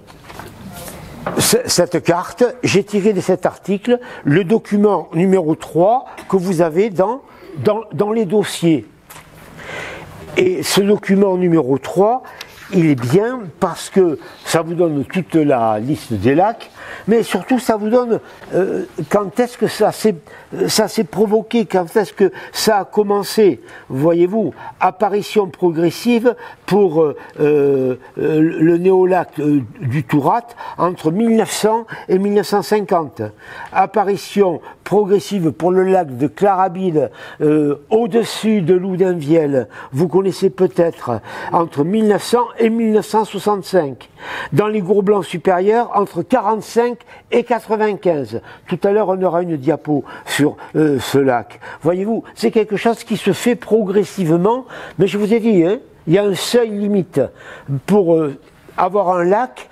cette carte, j'ai tiré de cet article le document numéro 3 que vous avez dans les dossiers. Et ce document numéro 3, il est bien parce que ça vous donne toute la liste des lacs, mais surtout ça vous donne quand est-ce que ça s'est provoqué, quand est-ce que ça a commencé. Voyez-vous, apparition progressive pour le néolac du Tourat entre 1900 et 1950. Apparition progressive pour le lac de Clarabide au-dessus de Loudainvielle, vous connaissez peut-être, entre 1900 et 1965. Dans les Gourblancs supérieurs, entre 45 et 95. Tout à l'heure, on aura une diapo sur ce lac. Voyez-vous, c'est quelque chose qui se fait progressivement, mais je vous ai dit, hein, il y a un seuil limite pour avoir un lac,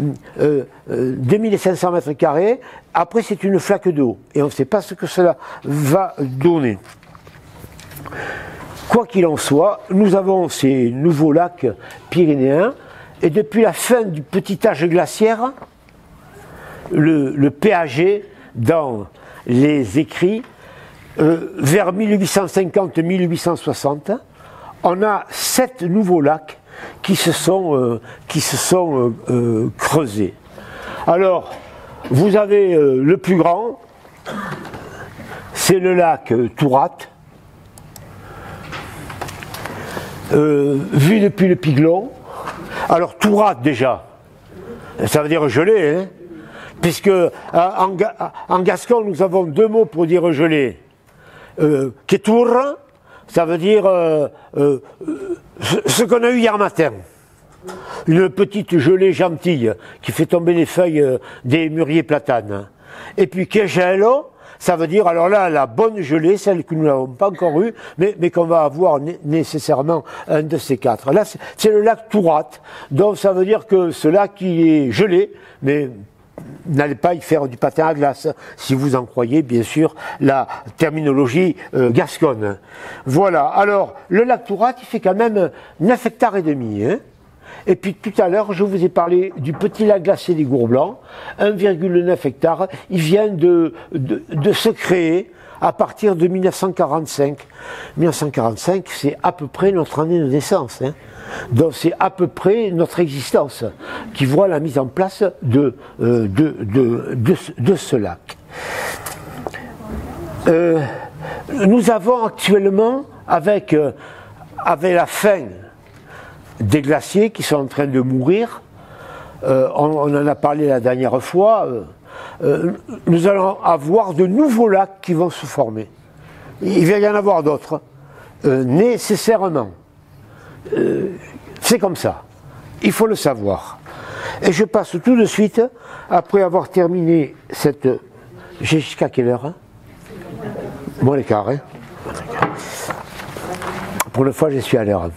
2500 mètres carrés, après c'est une flaque d'eau, et on ne sait pas ce que cela va donner. Quoi qu'il en soit, nous avons ces nouveaux lacs pyrénéens, et depuis la fin du petit âge glaciaire, le PAG, dans les écrits, vers 1850-1860, on a 7 nouveaux lacs qui se sont creusés. Alors, vous avez le plus grand, c'est le lac Tourat, vu depuis le Piglon. Alors Tourat déjà, ça veut dire gelé, hein, puisque en gascon nous avons 2 mots pour dire gelé. Quetour, ça veut dire ce qu'on a eu hier matin. Une petite gelée gentille qui fait tomber les feuilles des mûriers platanes. Et puis quegelo, ça veut dire, alors là, la bonne gelée, celle que nous n'avons pas encore eue, mais qu'on va avoir nécessairement un de ces 4. Là, c'est le lac Tourat, donc ça veut dire que ce lac, il est gelé, mais n'allez pas y faire du patin à glace, si vous en croyez, bien sûr, la terminologie gasconne. Voilà, alors, le lac Tourat, il fait quand même 9 hectares et demi, hein. Et puis tout à l'heure, je vous ai parlé du petit lac glacé des Gourblancs, 1,9 hectares. Il vient de se créer à partir de 1945. 1945, c'est à peu près notre année de naissance, hein. Donc c'est à peu près notre existence qui voit la mise en place de ce lac. Nous avons actuellement, avec la fin des glaciers qui sont en train de mourir, on en a parlé la dernière fois, nous allons avoir de nouveaux lacs qui vont se former. Il va y en avoir d'autres, nécessairement. C'est comme ça, il faut le savoir. Et je passe tout de suite, après avoir terminé cette... J'ai jusqu'à quelle heure, hein? Bon, les quarts, hein? Pour une fois, je suis à l'heure.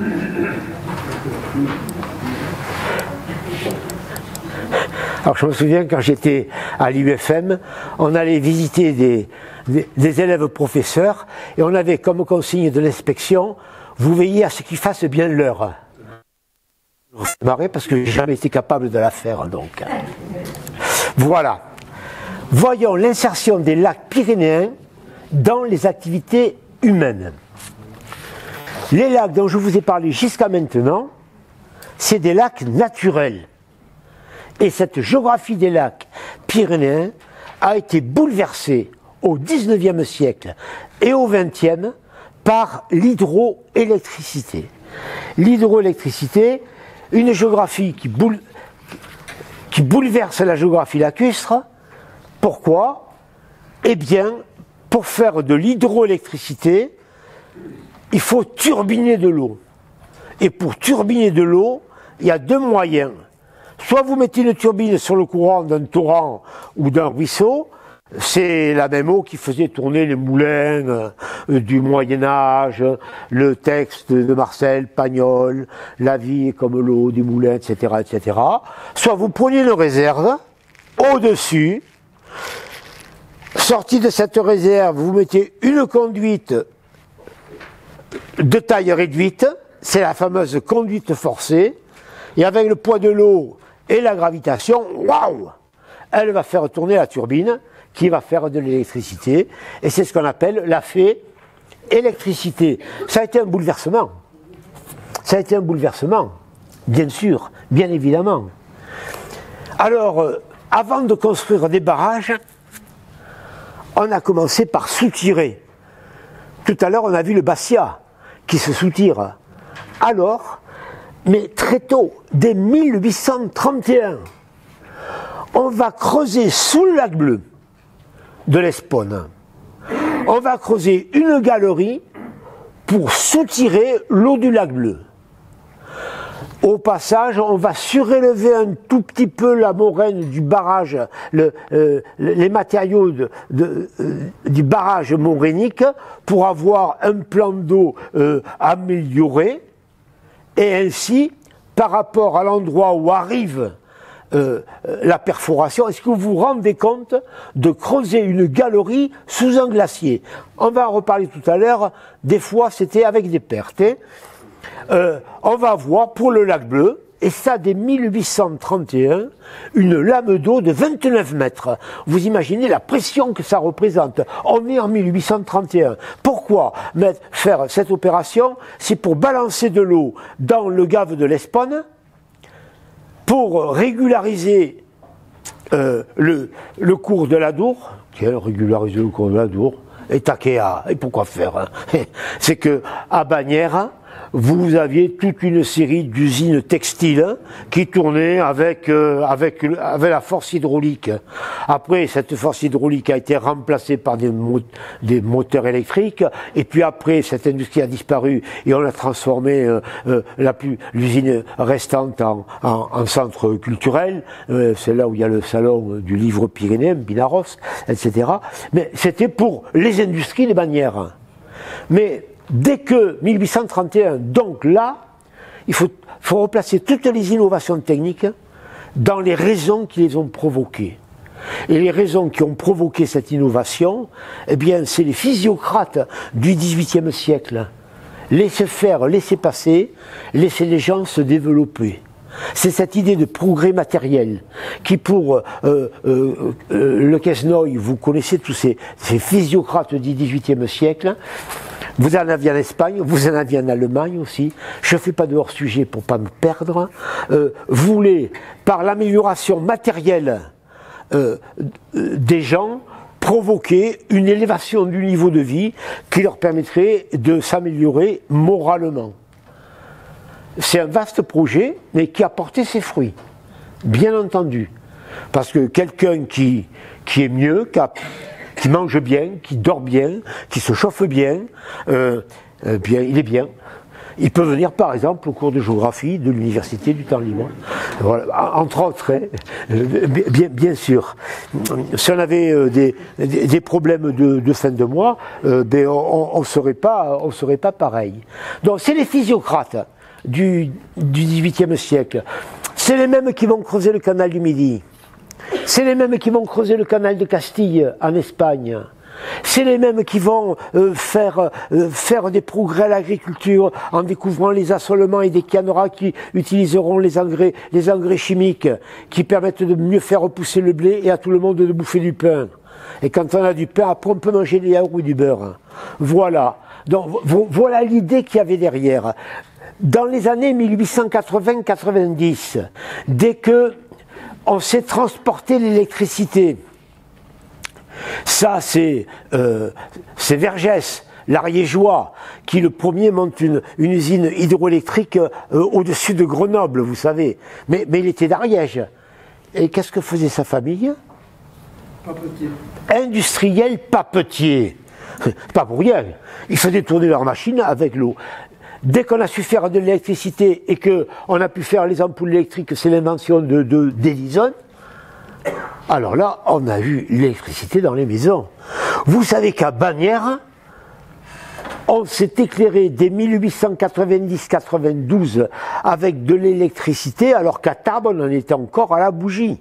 Alors je me souviens quand j'étais à l'UFM, on allait visiter des élèves professeurs et on avait comme consigne de l'inspection, vous veillez à ce qu'ils fassent bien l'heure. Je me suis marré parce que j'ai jamais été capable de la faire donc. Voilà. Voyons l'insertion des lacs pyrénéens dans les activités humaines. Les lacs dont je vous ai parlé jusqu'à maintenant, c'est des lacs naturels. Et cette géographie des lacs pyrénéens a été bouleversée au XIXe siècle et au XXe par l'hydroélectricité. L'hydroélectricité, une géographie qui bouleverse la géographie lacustre. Pourquoi? Eh bien, pour faire de l'hydroélectricité, il faut turbiner de l'eau. Et pour turbiner de l'eau, il y a deux moyens. Soit vous mettez une turbine sur le courant d'un torrent ou d'un ruisseau, c'est la même eau qui faisait tourner les moulins du Moyen-Âge, le texte de Marcel Pagnol, la vie est comme l'eau du moulin, etc., etc. Soit vous prenez une réserve, au-dessus, sortie de cette réserve, vous mettez une conduite de taille réduite, c'est la fameuse conduite forcée, et avec le poids de l'eau et la gravitation, waouh, elle va faire tourner la turbine, qui va faire de l'électricité, et c'est ce qu'on appelle la fée électricité. Ça a été un bouleversement. Ça a été un bouleversement, bien sûr, bien évidemment. Alors, avant de construire des barrages, on a commencé par soutirer. Tout à l'heure, on a vu le Bastia qui se soutire. Alors, mais très tôt, dès 1831, on va creuser sous le lac Bleu de l'Espone. On va creuser une galerie pour soutirer l'eau du lac Bleu. Au passage, on va surélever un tout petit peu la moraine du barrage, les matériaux du barrage morainique pour avoir un plan d'eau amélioré. Et ainsi, par rapport à l'endroit où arrive la perforation, est-ce que vous vous rendez compte de creuser une galerie sous un glacier? On va en reparler tout à l'heure, des fois c'était avec des pertes. On va voir pour le lac Bleu, et ça dès 1831, une lame d'eau de 29 mètres. Vous imaginez la pression que ça représente. On est en 1831. Pourquoi faire cette opération? C'est pour balancer de l'eau dans le gave de l'Espone, pour régulariser le cours de l'Adour. Tiens, régulariser le cours de l'Adour. Et Takea. Et pourquoi faire, hein? C'est que à Bagnères, vous aviez toute une série d'usines textiles qui tournaient avec la force hydraulique. Après, cette force hydraulique a été remplacée par des moteurs électriques, et puis après, cette industrie a disparu et on a transformé l'usine restante en centre culturel. C'est là où il y a le salon du livre pyrénéen, Binaros, etc. Mais c'était pour les industries des Bagnères. Mais dès que 1831, donc là, il faut replacer toutes les innovations techniques dans les raisons qui les ont provoquées. Et les raisons qui ont provoqué cette innovation, eh bien, c'est les physiocrates du XVIIIe siècle. Laissez faire, laissez passer, laissez les gens se développer. C'est cette idée de progrès matériel qui, pour le Quesnoy, vous connaissez tous ces physiocrates du XVIIIe siècle. Vous en aviez en Espagne, vous en aviez en Allemagne aussi. Je ne fais pas de hors-sujet pour ne pas me perdre. Voulez, par l'amélioration matérielle des gens, provoquer une élévation du niveau de vie qui leur permettrait de s'améliorer moralement. C'est un vaste projet, mais qui a porté ses fruits, bien entendu. Parce que quelqu'un qui est mieux, qui mange bien, qui dort bien, qui se chauffe bien, bien, il est bien. Il peut venir par exemple au cours de géographie de l'université du temps libre. Voilà, entre autres, hein, bien sûr. Si on avait des problèmes de fin de mois, ben on serait pas pareil. Donc c'est les physiocrates du XVIIIe siècle. C'est les mêmes qui vont creuser le canal du Midi. C'est les mêmes qui vont creuser le canal de Castille en Espagne. C'est les mêmes qui vont faire des progrès à l'agriculture en découvrant les assolements et des canneras qui utiliseront les engrais chimiques qui permettent de mieux faire repousser le blé et à tout le monde de bouffer du pain. Et quand on a du pain, après on peut manger des yaourts ou du beurre. Voilà. Donc voilà l'idée qu'il y avait derrière. Dans les années 1880-90, dès que on s'est transporté l'électricité Ça, c'est Vergès, l'Ariégeois, qui le premier monte une usine hydroélectrique au-dessus de Grenoble, vous savez. Mais il était d'Ariège. Et qu'est-ce que faisait sa famille? Papetier. Industriel papetier. Pas pour rien. Ils faisaient tourner leur machine avec l'eau. Dès qu'on a su faire de l'électricité et qu'on a pu faire les ampoules électriques, c'est l'invention d'Edison, alors là, on a eu l'électricité dans les maisons. Vous savez qu'à Bagnères, on s'est éclairé dès 1890-92 avec de l'électricité, alors qu'à Tarbes, on en était encore à la bougie.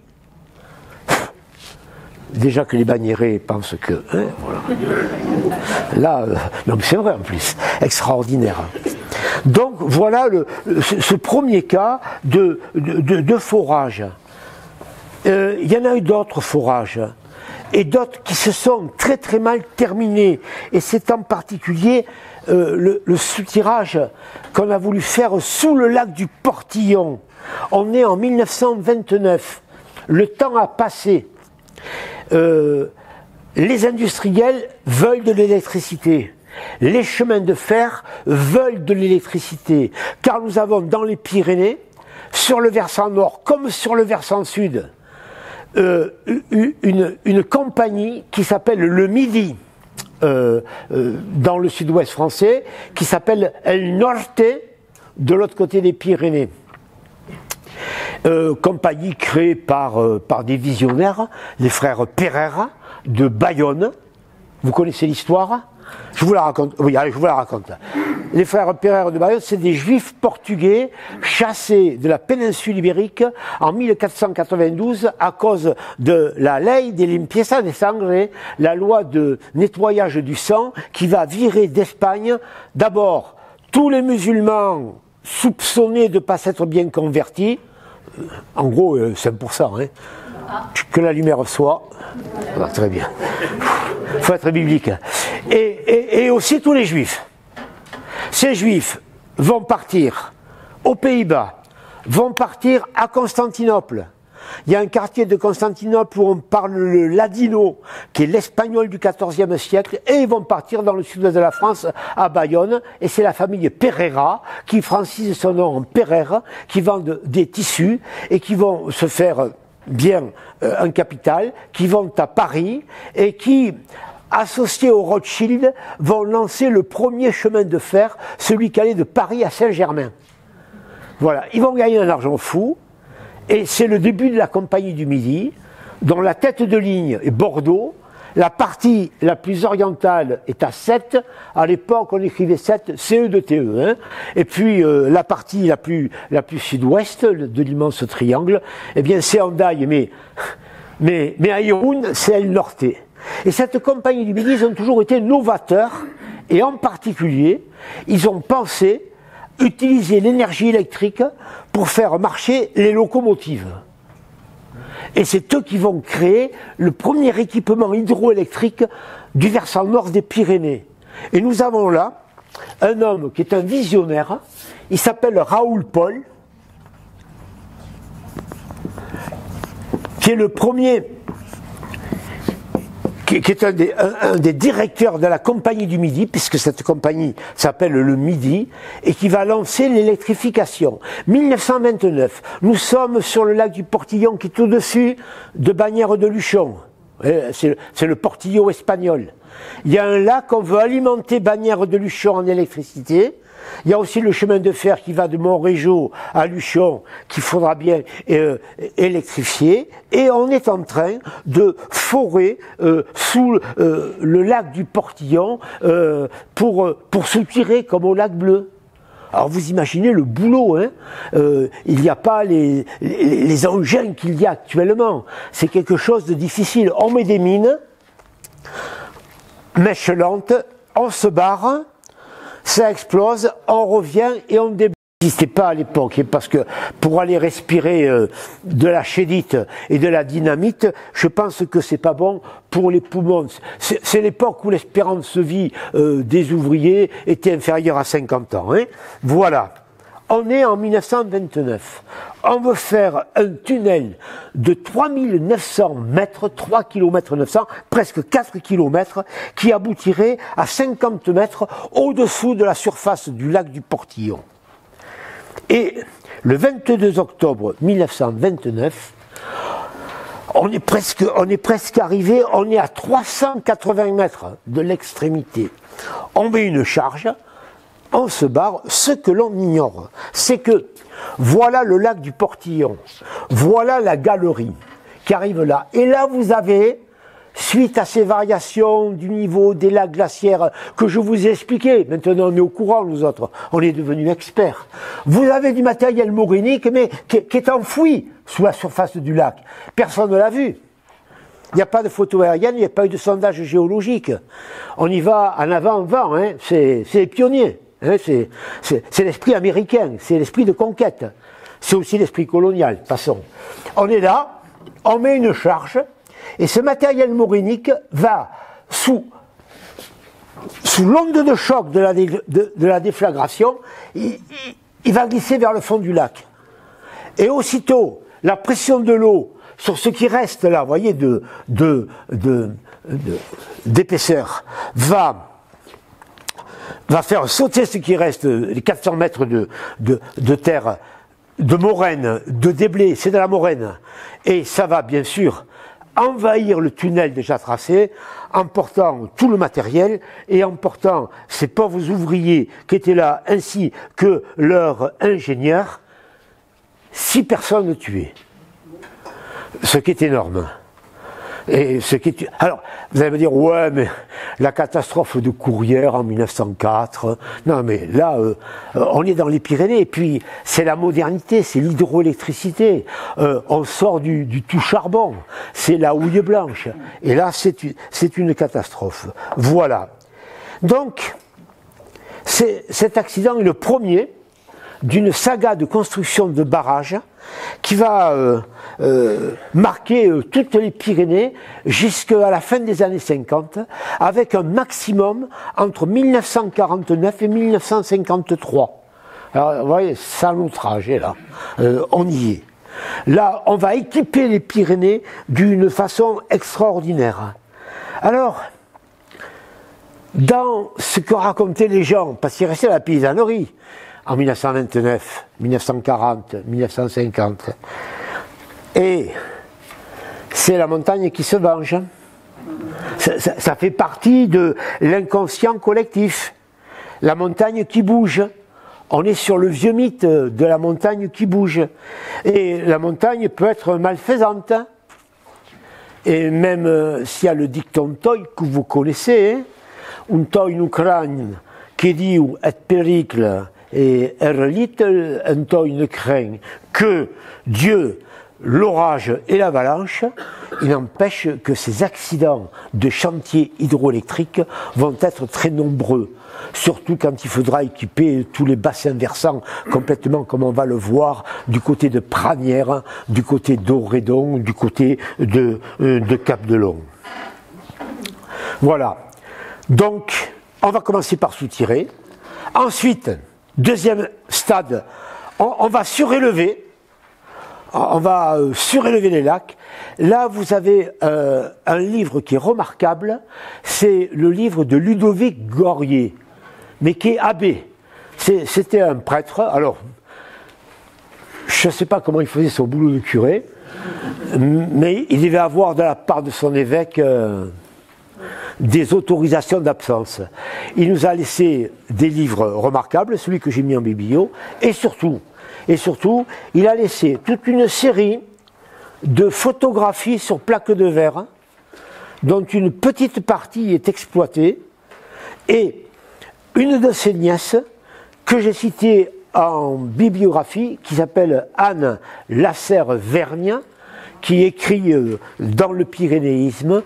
Déjà que les bagnérés pensent que... Hein, voilà. Là, non mais c'est vrai en plus, extraordinaire. Donc voilà ce premier cas de forage. Il y en a eu d'autres forages, et d'autres qui se sont très très mal terminés. Et c'est en particulier le soutirage qu'on a voulu faire sous le lac du Portillon. On est en 1929. Le temps a passé. Les industriels veulent de l'électricité. Les chemins de fer veulent de l'électricité. Car nous avons dans les Pyrénées, sur le versant nord comme sur le versant sud, une compagnie qui s'appelle le Midi, dans le sud-ouest français, qui s'appelle El Norte, de l'autre côté des Pyrénées. Compagnie créée par des visionnaires, les frères Pereira de Bayonne. Vous connaissez l'histoire? Je vous la raconte. Oui, allez, je vous la raconte. Les frères Pereira de Bayonne, c'est des juifs portugais chassés de la péninsule ibérique en 1492 à cause de la ley de limpieza de sangre, la loi de nettoyage du sang qui va virer d'Espagne d'abord tous les musulmans soupçonnés de ne pas s'être bien convertis. En gros, 5%, hein. Que la lumière soit. Ah, très bien. Il faut être biblique. Et aussi tous les juifs. Ces juifs vont partir aux Pays-Bas, vont partir à Constantinople. Il y a un quartier de Constantinople où on parle le ladino, qui est l'espagnol du XIVe siècle, et ils vont partir dans le sud-ouest de la France, à Bayonne, et c'est la famille Pereira, qui francise son nom en Pereira, qui vendent des tissus, et qui vont se faire bien un capital, qui vont à Paris, et qui, associés au Rothschild, vont lancer le premier chemin de fer, celui qui allait de Paris à Saint-Germain. Voilà, ils vont gagner un argent fou, et c'est le début de la Compagnie du Midi, dont la tête de ligne est Bordeaux. La partie la plus orientale est à Sète. À l'époque, on écrivait Sète, CE2TE. Hein. Et puis, la partie la plus sud-ouest de l'immense triangle, eh bien, c'est Hendaye, mais à Irun, c'est El Norte. Et cette Compagnie du Midi, ils ont toujours été novateurs, et en particulier, ils ont pensé utiliser l'énergie électrique pour faire marcher les locomotives. Et c'est eux qui vont créer le premier équipement hydroélectrique du versant nord des Pyrénées. Et nous avons là un homme qui est un visionnaire, il s'appelle Raoul Paul, qui est le premier, qui est un des directeurs de la Compagnie du Midi, puisque cette compagnie s'appelle le Midi, et qui va lancer l'électrification. 1929, nous sommes sur le lac du Portillon, qui est au-dessus de Bagnères de Luchon. C'est le Portillo espagnol. Il y a un lac, on veut alimenter Bagnères de Luchon en électricité. Il y a aussi le chemin de fer qui va de Montrégeau à Luchon, qu'il faudra bien électrifier. Et on est en train de forer sous le lac du Portillon pour soutirer comme au lac Bleu. Alors vous imaginez le boulot, hein, il n'y a pas les engins qu'il y a actuellement. C'est quelque chose de difficile. On met des mines, mèche lente, on se barre, ça explose, on revient et on débute. Ça n'existait pas à l'époque, parce que pour aller respirer de la chédite et de la dynamite, je pense que c'est pas bon pour les poumons. C'est l'époque où l'espérance de vie des ouvriers était inférieure à 50 ans. Hein. Voilà. On est en 1929. On veut faire un tunnel de 3900 mètres, 3 km 900, presque 4 km, qui aboutirait à 50 mètres au-dessous de la surface du lac du Portillon. Et le 22 octobre 1929, on est presque arrivé, on est à 380 mètres de l'extrémité. On met une charge, on se barre. Ce que l'on ignore, c'est que voilà le lac du Portillon, voilà la galerie qui arrive là. Et là, vous avez, suite à ces variations du niveau des lacs glaciaires que je vous ai expliqué, maintenant on est au courant, nous autres, on est devenus experts. Vous avez du matériel morainique, mais qui est enfoui sous la surface du lac. Personne ne l'a vu. Il n'y a pas de photo aérienne, il n'y a pas eu de sondage géologique. On y va en avant, en vent, hein. C'est les pionniers. Hein. C'est l'esprit américain, c'est l'esprit de conquête. C'est aussi l'esprit colonial, de toute façon. On est là, on met une charge, et ce matériel morainique va, sous l'onde de choc de la déflagration, il va glisser vers le fond du lac. Et aussitôt, la pression de l'eau sur ce qui reste là, vous voyez, d'épaisseur, va faire sauter ce qui reste, les 400 mètres de terre, de moraine, de déblai, c'est de la moraine. Et ça va bien sûr envahir le tunnel déjà tracé, emportant tout le matériel et emportant ces pauvres ouvriers qui étaient là, ainsi que leurs ingénieurs. 6 personnes tuées. Ce qui est énorme. Et ce qui est... Alors, vous allez me dire, ouais, mais la catastrophe de Courrières en 1904, non, mais là, on est dans les Pyrénées, et puis c'est la modernité, c'est l'hydroélectricité, on sort du tout charbon, c'est la houille blanche, et là, c'est une catastrophe. Voilà. Donc, cet accident est le premier d'une saga de construction de barrages qui va marquer toutes les Pyrénées jusqu'à la fin des années 50, avec un maximum entre 1949 et 1953. Alors, vous voyez, ça nous trajet là, on y est. Là, on va équiper les Pyrénées d'une façon extraordinaire. Alors, dans ce que racontaient les gens, parce qu'il restait la paysannerie, en 1929, 1940, 1950. Et c'est la montagne qui se venge. Ça fait partie de l'inconscient collectif. La montagne qui bouge. On est sur le vieux mythe de la montagne qui bouge. Et la montagne peut être malfaisante. Et même s'il y a le dicton Toy que vous connaissez, hein, un Toy in Ukraine qui dit et péricle et little un toy ne craint que Dieu, l'orage et l'avalanche. Il n'empêche que ces accidents de chantier hydroélectrique vont être très nombreux, surtout quand il faudra équiper tous les bassins versants complètement, comme on va le voir du côté de Pranières, du côté d'Oredon, du côté de Cap-de-Long. Voilà. Donc, on va commencer par soutirer. Ensuite, deuxième stade, on va surélever. On va surélever les lacs. Là, vous avez un livre qui est remarquable. C'est le livre de Ludovic Gorier, mais qui est abbé. C'était un prêtre. Alors, je ne sais pas comment il faisait son boulot de curé, mais il devait avoir de la part de son évêque des autorisations d'absence. Il nous a laissé des livres remarquables, celui que j'ai mis en biblio, et surtout, il a laissé toute une série de photographies sur plaques de verre, dont une petite partie est exploitée, et une de ses nièces, que j'ai citée en bibliographie, qui s'appelle Anne Lasserre-Vergnin, qui écrit dans le pyrénéisme,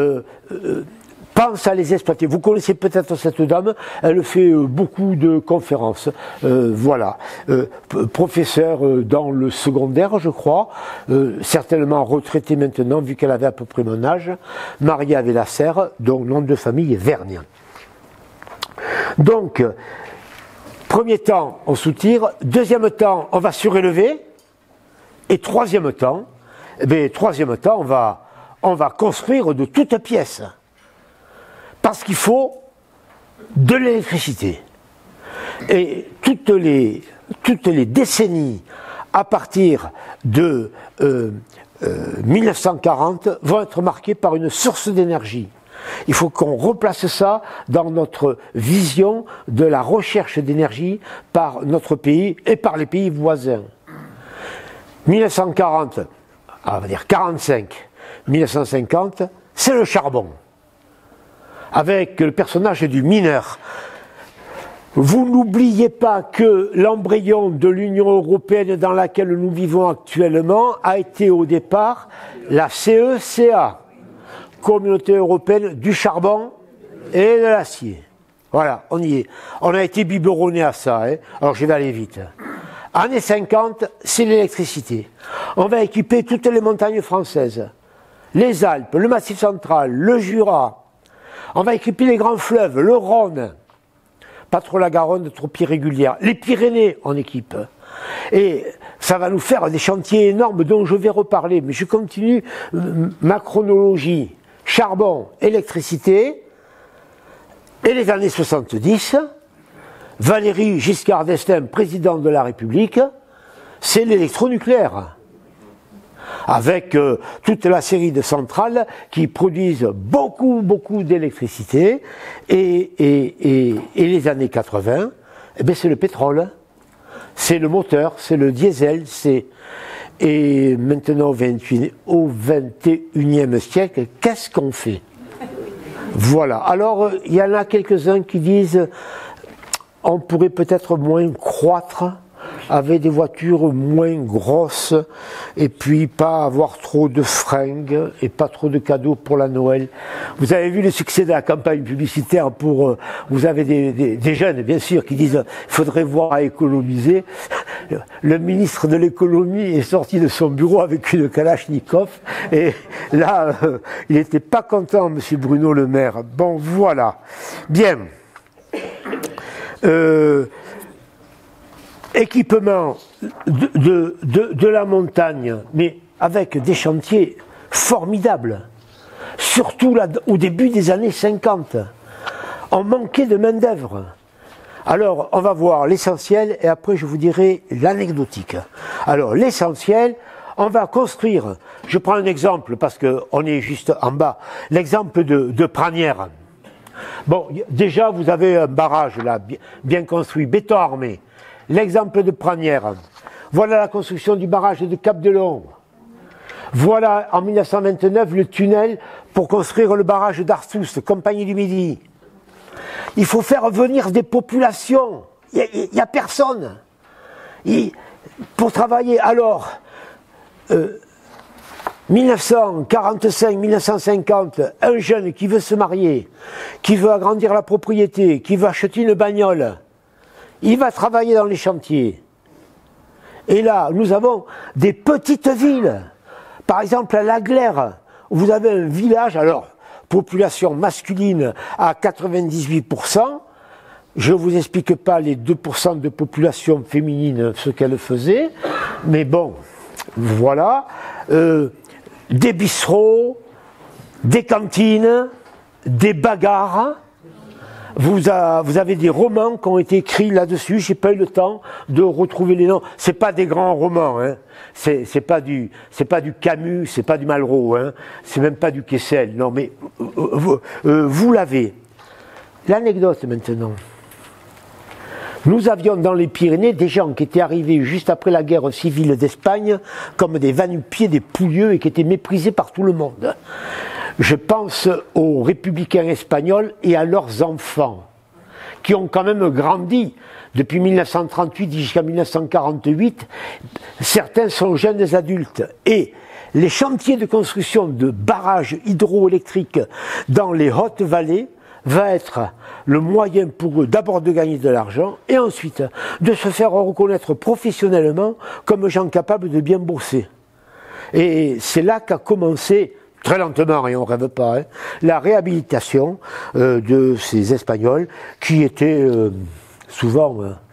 pense à les exploiter. Vous connaissez peut-être cette dame, elle fait beaucoup de conférences. Voilà. Professeure dans le secondaire, je crois, certainement retraitée maintenant, vu qu'elle avait à peu près mon âge, Maria Vélasserre, dont nom de famille est Vergnin. Donc, Premier temps, on soutire. Deuxième temps, on va surélever. Et troisième temps, on va construire de toutes pièces. Parce qu'il faut de l'électricité. Et toutes les décennies à partir de 1940 vont être marquées par une source d'énergie. Il faut qu'on replace ça dans notre vision de la recherche d'énergie par notre pays et par les pays voisins. 1940, on va dire 45, 1950, c'est le charbon. Avec le personnage du mineur. Vous n'oubliez pas que l'embryon de l'Union européenne dans laquelle nous vivons actuellement a été au départ la CECA, Communauté européenne du charbon et de l'acier. Voilà, on y est. On a été biberonné à ça, hein. Alors je vais aller vite. Années 50, c'est l'électricité. On va équiper toutes les montagnes françaises, les Alpes, le Massif central, le Jura. On va équiper les grands fleuves, le Rhône. Pas trop la Garonne, trop irrégulière. Les Pyrénées, on équipe. Et ça va nous faire des chantiers énormes dont je vais reparler. Mais je continue ma chronologie. Charbon, électricité. Et les années 70, Valéry Giscard d'Estaing, président de la République, c'est l'électronucléaire. Avec toute la série de centrales qui produisent beaucoup d'électricité. Et les années 80, eh bien c'est le pétrole. C'est le moteur, c'est le diesel, et maintenant au 21e siècle, qu'est-ce qu'on fait? Voilà. Alors, il y en a quelques-uns qui disent on pourrait peut-être moins croître avec des voitures moins grosses et puis pas avoir trop de fringues et pas trop de cadeaux pour la Noël. Vous avez vu le succès de la campagne publicitaire pour... vous avez des jeunes, bien sûr, qui disent il faudrait voir à économiser. Le ministre de l'économie est sorti de son bureau avec une Kalachnikov et là, il n'était pas content, M. Bruno Le Maire. Bon, voilà. Bien. Équipement de la montagne, mais avec des chantiers formidables. Surtout là, au début des années 50. On manquait de main-d'œuvre. Alors, on va voir l'essentiel et après je vous dirai l'anecdotique. Alors, l'essentiel, on va construire. Je prends un exemple parce qu'on est juste en bas. L'exemple de Pranières. Bon, déjà, vous avez un barrage là, bien construit, béton armé. L'exemple de Pranières. Voilà la construction du barrage de Cap-de-Long. Voilà, en 1929, le tunnel pour construire le barrage d'Arsous, Compagnie du Midi. Il faut faire venir des populations. Il n'y a personne. Pour travailler, alors, 1945, 1950, un jeune qui veut se marier, qui veut agrandir la propriété, qui veut acheter une bagnole, il va travailler dans les chantiers. Et là, nous avons des petites villes. Par exemple, à La Glaire, vous avez un village, alors, population masculine à 98%. Je ne vous explique pas les 2% de population féminine, ce qu'elle faisait. Mais bon, voilà. Des bistrots, des cantines, des bagarres. Vous avez des romans qui ont été écrits là-dessus. J'ai pas eu le temps de retrouver les noms. C'est pas des grands romans, hein. C'est pas du Camus, c'est pas du Malraux, hein. C'est même pas du Kessel. Non, mais vous l'avez. L'anecdote maintenant. Nous avions dans les Pyrénées des gens qui étaient arrivés juste après la guerre civile d'Espagne comme des va-nu-pieds, des pouilleux et qui étaient méprisés par tout le monde. Je pense aux républicains espagnols et à leurs enfants, qui ont quand même grandi depuis 1938 jusqu'à 1948. Certains sont jeunes adultes. Et les chantiers de construction de barrages hydroélectriques dans les hautes vallées va être le moyen pour eux d'abord de gagner de l'argent et ensuite de se faire reconnaître professionnellement comme gens capables de bien bosser. Et c'est là qu'a commencé, très lentement, et on ne rêve pas, hein, la réhabilitation de ces Espagnols qui étaient souvent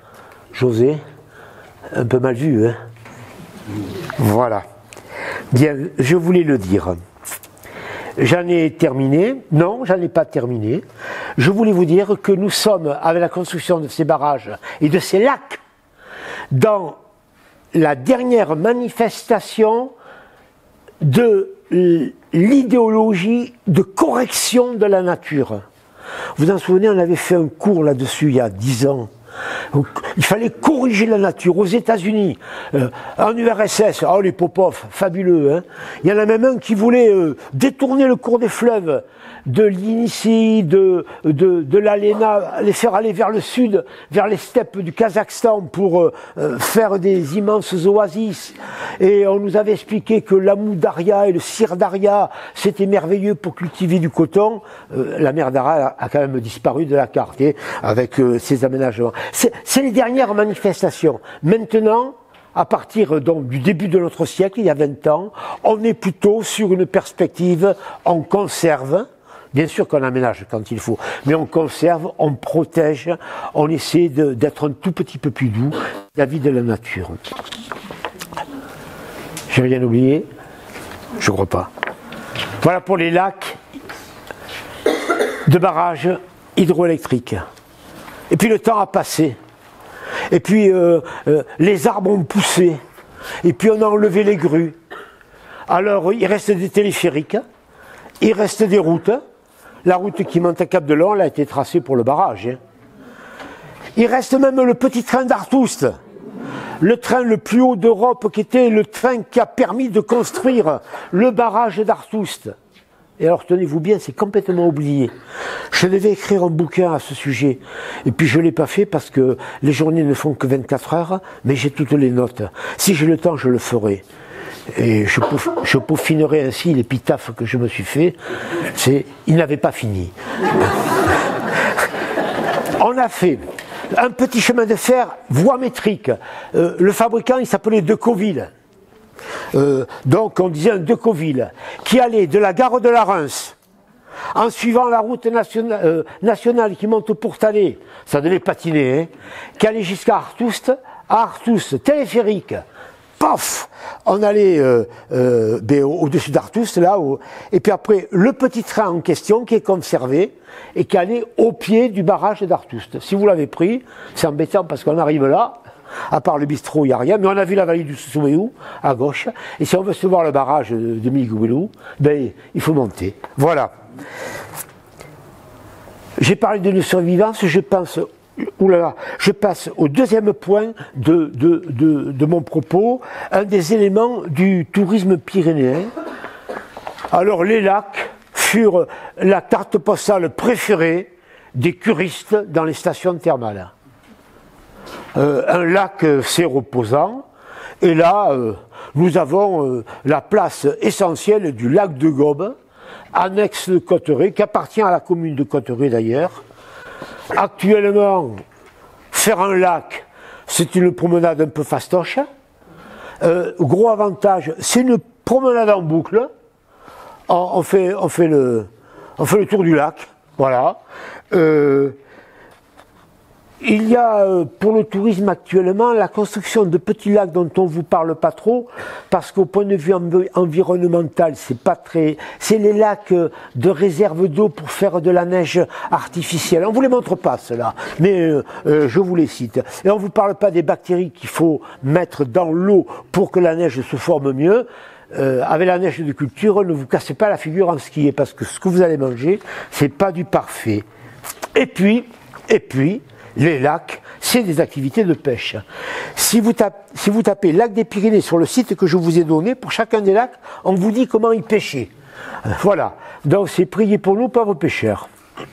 José, un peu mal vu, hein? Voilà. Bien, je voulais le dire. J'en ai terminé. Non, j'en ai pas terminé. Je voulais vous dire que nous sommes, avec la construction de ces barrages et de ces lacs, dans la dernière manifestation de l'idéologie de correction de la nature. Vous vous en souvenez, on avait fait un cours là-dessus il y a 10 ans. Il fallait corriger la nature aux États-Unis, en URSS. Oh, les Popov, fabuleux, hein. Il y en a même un qui voulait détourner le cours des fleuves de l'Inici, de l'Alena, les faire aller vers le sud, vers les steppes du Kazakhstan pour faire des immenses oasis. Et on nous avait expliqué que l'amou daria et le sir daria, c'était merveilleux pour cultiver du coton. La mer d'Aral a quand même disparu de la carte, avec ses aménagements. C'est les dernières manifestations. Maintenant, à partir donc du début de notre siècle, il y a 20 ans, on est plutôt sur une perspective, on conserve. Bien sûr qu'on aménage quand il faut, mais on conserve, on protège, on essaie d'être un tout petit peu plus doux vis-à-vis de la nature. J'ai rien oublié? Je crois pas. Voilà pour les lacs de barrages hydroélectriques. Et puis le temps a passé. Et puis les arbres ont poussé. Et puis on a enlevé les grues. Alors il reste des téléphériques, il reste des routes. La route qui monte à Cap-de-Long, elle a été tracée pour le barrage. Hein. Il reste même le petit train d'Artoust, le train le plus haut d'Europe, qui était le train qui a permis de construire le barrage d'Artoust. Et alors tenez-vous bien, c'est complètement oublié. Je devais écrire un bouquin à ce sujet, et puis je ne l'ai pas fait parce que les journées ne font que 24 heures, mais j'ai toutes les notes. Si j'ai le temps, je le ferai. Et je peaufinerai ainsi l'épitaphe que je me suis fait, c'est « Il n'avait pas fini ». On a fait un petit chemin de fer voie métrique. Le fabricant, il s'appelait Decoville. Donc on disait un Decoville, qui allait de la gare de la Reims, en suivant la route nationale qui monte pour Talais, ça devait patiner, hein, qui allait jusqu'à Artoust, téléphérique. Paf, on allait au-dessus d'Artoust, là, et puis après, le petit train en question qui est conservé et qui allait au pied du barrage d'Artoust. Si vous l'avez pris, c'est embêtant parce qu'on arrive là, à part le bistrot, il n'y a rien, mais on a vu la vallée du Souméou, à gauche, et si on veut se voir le barrage de Miguelou, ben, il faut monter. Voilà. J'ai parlé de nos survivances, je pense... Oulala, je passe au deuxième point de mon propos, un des éléments du tourisme pyrénéen. Alors les lacs furent la carte postale préférée des curistes dans les stations thermales. Un lac, c'est reposant, et là, nous avons la place essentielle du lac de Gobes, annexe de Cotteret, qui appartient à la commune de Cotteret d'ailleurs. Actuellement, faire un lac, c'est une promenade un peu fastoche. Gros avantage, c'est une promenade en boucle. On fait le tour du lac. Voilà. Il y a pour le tourisme actuellement la construction de petits lacs dont on ne vous parle pas trop, parce qu'au point de vue environnemental, c'est pas très. C'est les lacs de réserve d'eau pour faire de la neige artificielle. On vous les montre pas cela, mais je vous les cite. Et on vous parle pas des bactéries qu'il faut mettre dans l'eau pour que la neige se forme mieux. Avec la neige de culture, ne vous cassez pas la figure en skier, parce que ce que vous allez manger, c'est pas du parfait. Et puis. Les lacs, c'est des activités de pêche. Si vous tapez lac des Pyrénées sur le site que je vous ai donné, pour chacun des lacs, on vous dit comment y pêcher. Voilà. Donc c'est priez pour nous, pauvres pêcheurs.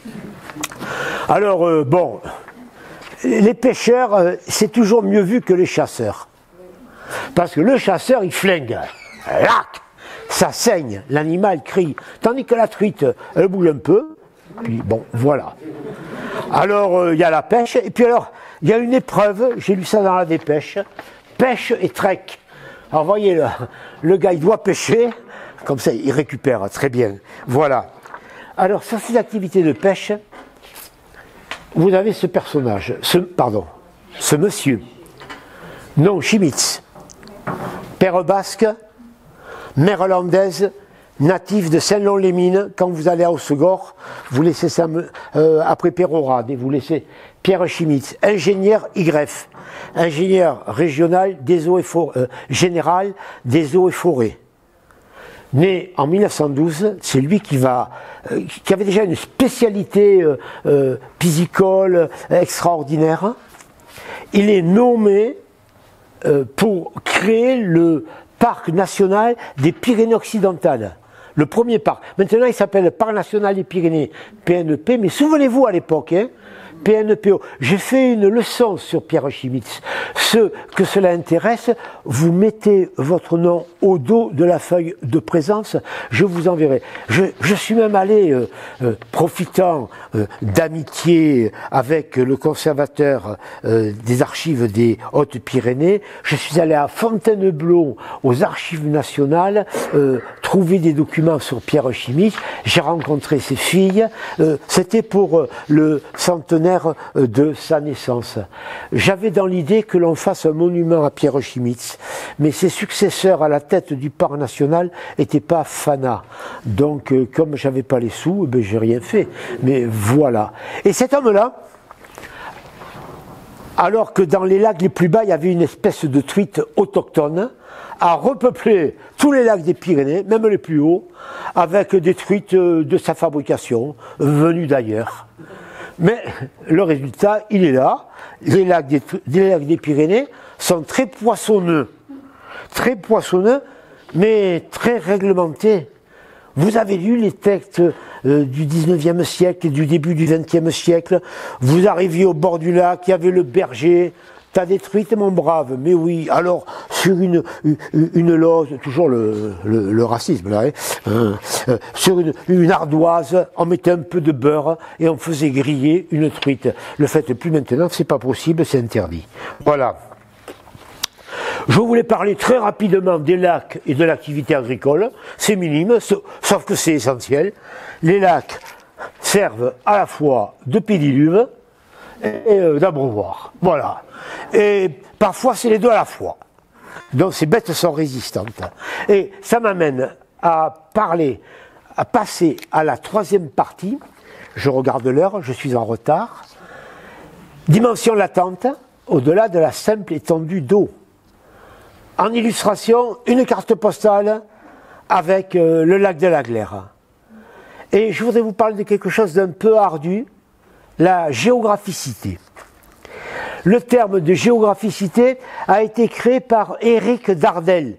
Alors, bon, les pêcheurs, c'est toujours mieux vu que les chasseurs. Parce que le chasseur, il flingue. Lac, ça saigne, l'animal crie. Tandis que la truite, elle bouge un peu. Puis bon, voilà. Alors, il y a la pêche, et puis alors, il y a une épreuve, j'ai lu ça dans la dépêche, pêche et trek. Alors, voyez, le gars, il doit pêcher, comme ça, il récupère, très bien. Voilà. Alors, sur ces activités de pêche, vous avez ce personnage, ce ce monsieur, nom Chimitz, père basque, mère hollandaise, natif de Saint-Lon-les-Mines. Quand vous allez à Hossegor, vous laissez ça après Pérorade et vous laissez Pierre Chimitz, ingénieur YF, ingénieur régional des eaux et général des eaux et forêts. Né en 1912, c'est lui qui avait déjà une spécialité piscicole extraordinaire. Il est nommé pour créer le parc national des Pyrénées-Occidentales. Le premier parc. Maintenant, il s'appelle Parc national des Pyrénées, PNP, mais souvenez-vous à l'époque, hein, PNPO. J'ai fait une leçon sur Pierre Chimitz. Ceux que cela intéresse, vous mettez votre nom au dos de la feuille de présence, je vous enverrai. Je suis même allé, profitant d'amitié avec le conservateur des archives des Hautes-Pyrénées, je suis allé à Fontainebleau, aux archives nationales, trouver des documents sur Pierre Chimitz. J'ai rencontré ses filles. C'était pour le centenaire de sa naissance. J'avais dans l'idée que l'on fasse un monument à Pierre Chimitz, mais ses successeurs à la tête du parc national n'étaient pas fanats. Donc, comme j'avais pas les sous, ben, j'ai rien fait. Mais voilà. Et cet homme-là, alors que dans les lacs les plus bas, il y avait une espèce de truite autochtone, a repeuplé tous les lacs des Pyrénées, même les plus hauts, avec des truites de sa fabrication, venues d'ailleurs. Mais le résultat, il est là. Les lacs des Pyrénées sont très poissonneux, mais très réglementés. Vous avez lu les textes du 19e siècle et du début du 20e siècle. Vous arriviez au bord du lac, il y avait le berger. T'as des truites, mon brave, mais oui. Alors, sur une loge, toujours le racisme, là, sur une ardoise, on mettait un peu de beurre et on faisait griller une truite. Le faites plus maintenant, c'est pas possible, c'est interdit. Voilà. Je voulais parler très rapidement des lacs et de l'activité agricole. C'est minime, sauf que c'est essentiel. Les lacs servent à la fois de pédiluve et d'abreuvoir. Voilà. Et parfois, c'est les deux à la fois. Donc, ces bêtes sont résistantes. Et ça m'amène à passer à la troisième partie. Je regarde l'heure, je suis en retard. Dimension latente, au-delà de la simple étendue d'eau. En illustration, une carte postale avec le lac de la Glaire. Et je voudrais vous parler de quelque chose d'un peu ardu, la géographicité. Le terme de géographicité a été créé par Éric Dardel,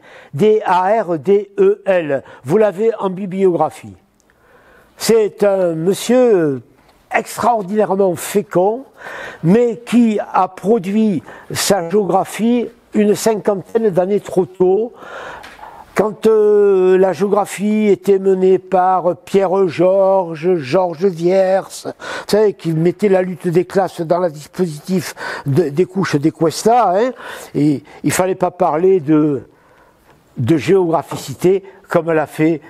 D-A-R-D-E-L. Vous l'avez en bibliographie. C'est un monsieur extraordinairement fécond, mais qui a produit sa géographie une cinquantaine d'années trop tôt, quand la géographie était menée par Pierre-Georges, Georges Viers, vous savez, qui mettait la lutte des classes dans le dispositif des couches des Cuesta, hein, et il fallait pas parler de géographicité comme l'a fait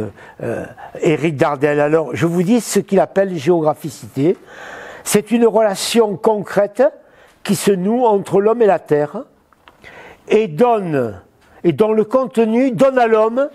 Éric Dardel. Alors, je vous dis ce qu'il appelle géographicité. C'est une relation concrète qui se noue entre l'homme et la terre, et dont le contenu donne à l'homme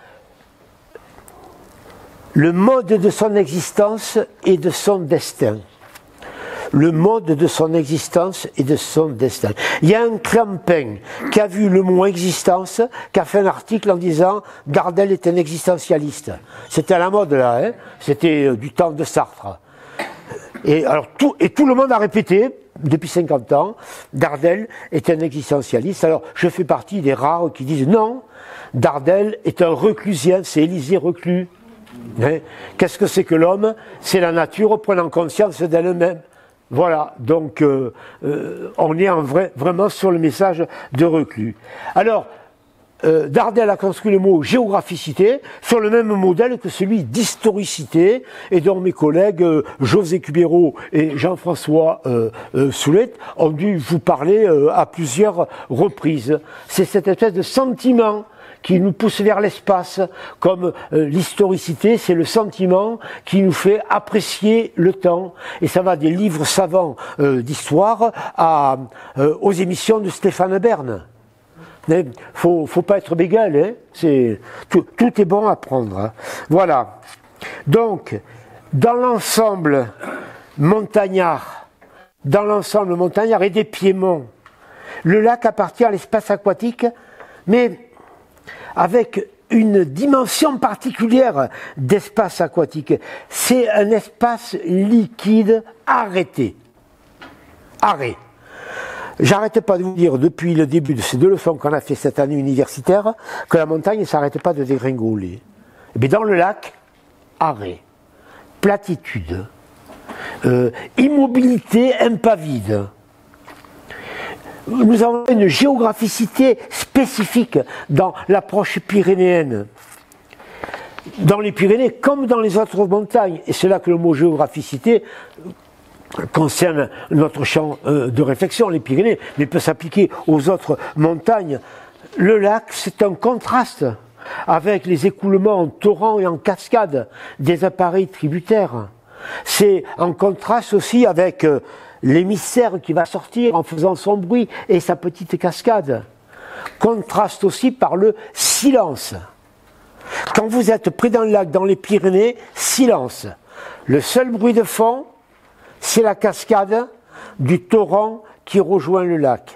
le mode de son existence et de son destin. Le mode de son existence et de son destin. Il y a un clampin qui a vu le mot existence, qui a fait un article en disant « Dardel est un existentialiste ». C'était à la mode là, hein, c'était du temps de Sartre. Et tout le monde a répété, depuis 50 ans, Dardel est un existentialiste. Alors, je fais partie des rares qui disent non, Dardel est un reclusien, c'est Élisée Reclus. Hein? Qu'est-ce que c'est que l'homme? C'est la nature prenant conscience d'elle-même. Voilà, donc on est vraiment sur le message de Reclus. Alors, Dardel a construit le mot géographicité sur le même modèle que celui d'historicité, et dont mes collègues José Cubero et Jean-François Soulet ont dû vous parler à plusieurs reprises. C'est cette espèce de sentiment qui nous pousse vers l'espace, comme l'historicité, c'est le sentiment qui nous fait apprécier le temps. Et ça va des livres savants d'histoire aux émissions de Stéphane Bern. Faut pas être bégal, hein. Tout est bon à prendre. Hein. Voilà. Donc, dans l'ensemble montagnard et des piémonts, le lac appartient à l'espace aquatique, mais avec une dimension particulière d'espace aquatique. C'est un espace liquide arrêté. Arrêt. J'arrête pas de vous dire depuis le début de ces 2 leçons qu'on a fait cette année universitaire que la montagne ne s'arrête pas de dégringoler. Mais dans le lac, arrêt, platitude, immobilité impavide. Nous avons une géographicité spécifique dans l'approche pyrénéenne. Dans les Pyrénées, comme dans les autres montagnes, et c'est là que le mot géographicité concerne notre champ de réflexion, les Pyrénées, mais peut s'appliquer aux autres montagnes. Le lac, c'est un contraste avec les écoulements en torrent et en cascade des appareils tributaires. C'est en contraste aussi avec l'émissaire qui va sortir en faisant son bruit et sa petite cascade. Contraste aussi par le silence. Quand vous êtes près d'un lac dans les Pyrénées, silence. Le seul bruit de fond, c'est la cascade du torrent qui rejoint le lac.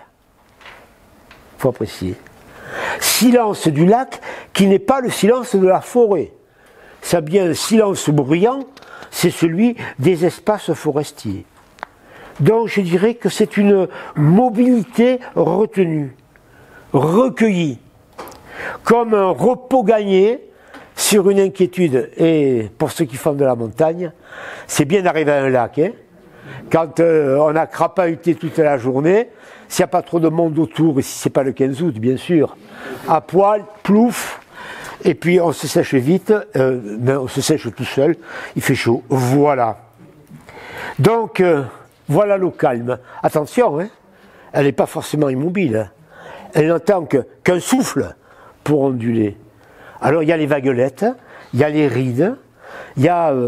Il faut apprécier. Silence du lac qui n'est pas le silence de la forêt. C'est bien un silence bruyant, c'est celui des espaces forestiers. Donc je dirais que c'est une mobilité retenue, recueillie, comme un repos gagné sur une inquiétude. Et pour ceux qui font de la montagne, c'est bien d'arriver à un lac, hein. Quand on a crapahuté toute la journée, s'il n'y a pas trop de monde autour, et si ce n'est pas le 15 août, bien sûr, à poil, plouf, et puis on se sèche vite, mais on se sèche tout seul, il fait chaud, voilà. Donc, voilà le calme. Attention, hein, elle n'est pas forcément immobile, hein. Elle n'entend qu'un souffle pour onduler. Alors il y a les vaguelettes, il y a les rides, il y a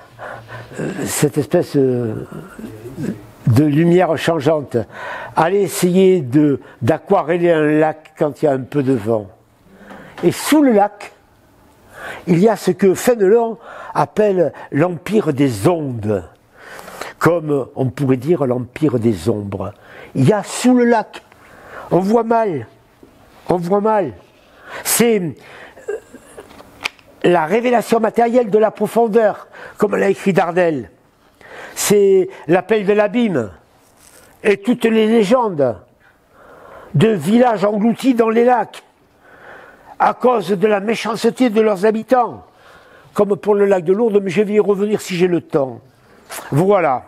cette espèce de lumière changeante. Allez essayer d'aquareller un lac quand il y a un peu de vent. Et sous le lac, il y a ce que Fénelon appelle l'empire des ondes, comme on pourrait dire l'empire des ombres. Il y a sous le lac, on voit mal, c'est la révélation matérielle de la profondeur, comme l'a écrit Dardel. C'est l'appel de l'abîme et toutes les légendes de villages engloutis dans les lacs à cause de la méchanceté de leurs habitants, comme pour le lac de Lourdes, mais je vais y revenir si j'ai le temps. Voilà.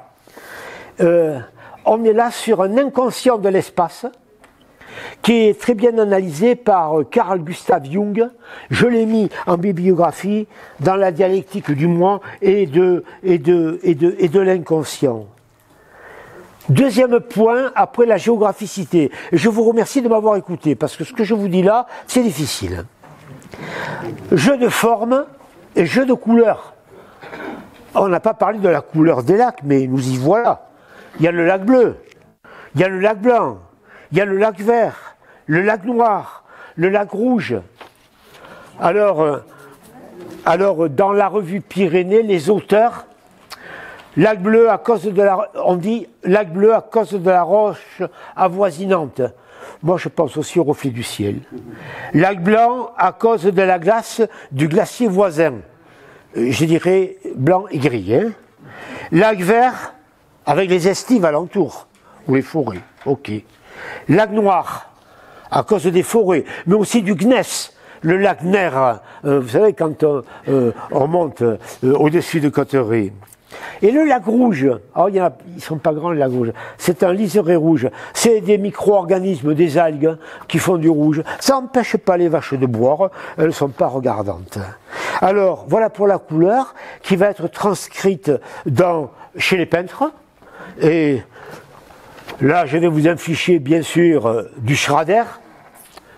On est là sur un inconscient de l'espace qui est très bien analysé par Carl Gustav Jung. Je l'ai mis en bibliographie dans la dialectique du moi et de l'inconscient. Deuxième point, après la géographicité. Je vous remercie de m'avoir écouté, parce que ce que je vous dis là, c'est difficile. Jeu de forme et jeu de couleurs. On n'a pas parlé de la couleur des lacs, mais nous y voilà. Il y a le lac bleu, il y a le lac blanc, il y a le lac vert, le lac noir, le lac rouge. Alors dans la revue Pyrénées, les auteurs, lac bleu à cause de la, on dit lac bleu à cause de la roche avoisinante. Moi je pense aussi au reflet du ciel. Lac blanc à cause de la glace du glacier voisin. Je dirais blanc et gris. Hein. Lac vert avec les estives alentours, ou les forêts. Ok. Lac noir, à cause des forêts, mais aussi du gneiss, le lac Ner, vous savez, quand on monte au-dessus de Cotteret. Et le lac rouge, alors ils ne sont pas grands les lacs rouges, c'est un liseré rouge, c'est des micro-organismes, des algues qui font du rouge. Ça n'empêche pas les vaches de boire, elles ne sont pas regardantes. Alors, voilà pour la couleur qui va être transcrite chez les peintres. Et là, je vais vous afficher, bien sûr, du Schrader,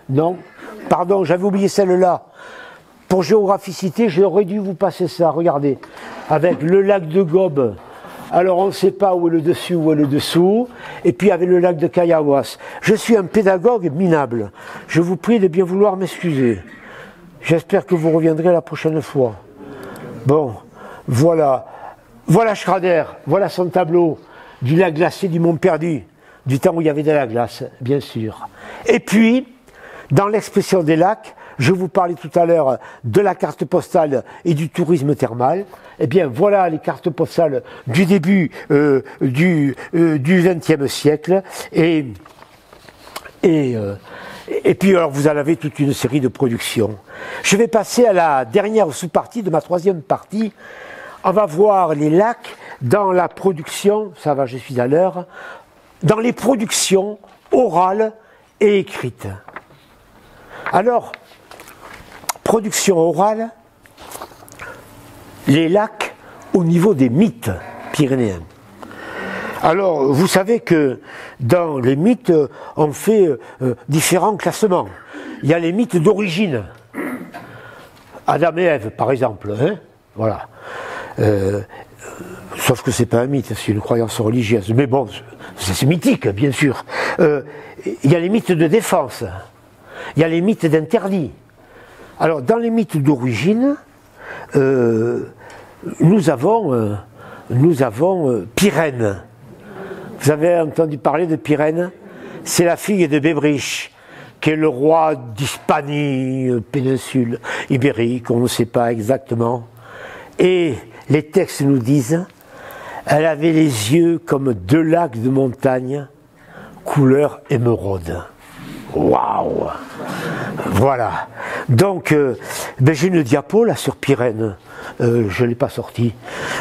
Non, pardon, j'avais oublié celle-là. Pour géographicité, j'aurais dû vous passer ça, regardez. Avec le lac de Gobe. Alors on ne sait pas où est le dessus, où est le dessous. Et puis avec le lac de Kayawas. Je suis un pédagogue minable. Je vous prie de bien vouloir m'excuser. J'espère que vous reviendrez la prochaine fois. Bon, voilà. Voilà Schrader, voilà son tableau du lac glacé du Mont Perdu. Du temps où il y avait de la glace, bien sûr. Et puis, dans l'expression des lacs, je vous parlais tout à l'heure de la carte postale et du tourisme thermal. Eh bien, voilà les cartes postales du début du XXe siècle. Et puis, alors, vous en avez toute une série de productions. Je vais passer à la dernière sous-partie de ma troisième partie. On va voir les lacs dans la production, ça va, je suis à l'heure, dans les productions orales et écrites. Alors, production orale, les lacs au niveau des mythes pyrénéens. Alors, vous savez que dans les mythes, on fait différents classements. Il y a les mythes d'origine. Adam et Ève, par exemple. Hein, voilà. Sauf que c'est pas un mythe, c'est une croyance religieuse. Mais bon, c'est mythique, bien sûr. Il y a les mythes de défense. Il y a les mythes d'interdit. Alors, dans les mythes d'origine, nous avons Pirène. Vous avez entendu parler de Pirène? C'est la fille de Bébriche, qui est le roi d'Hispanie, péninsule ibérique, on ne sait pas exactement. Et les textes nous disent, elle avait les yeux comme deux lacs de montagne, couleur émeraude. Waouh! Voilà. Donc, j'ai une diapo là sur Pirène. Je ne l'ai pas sortie.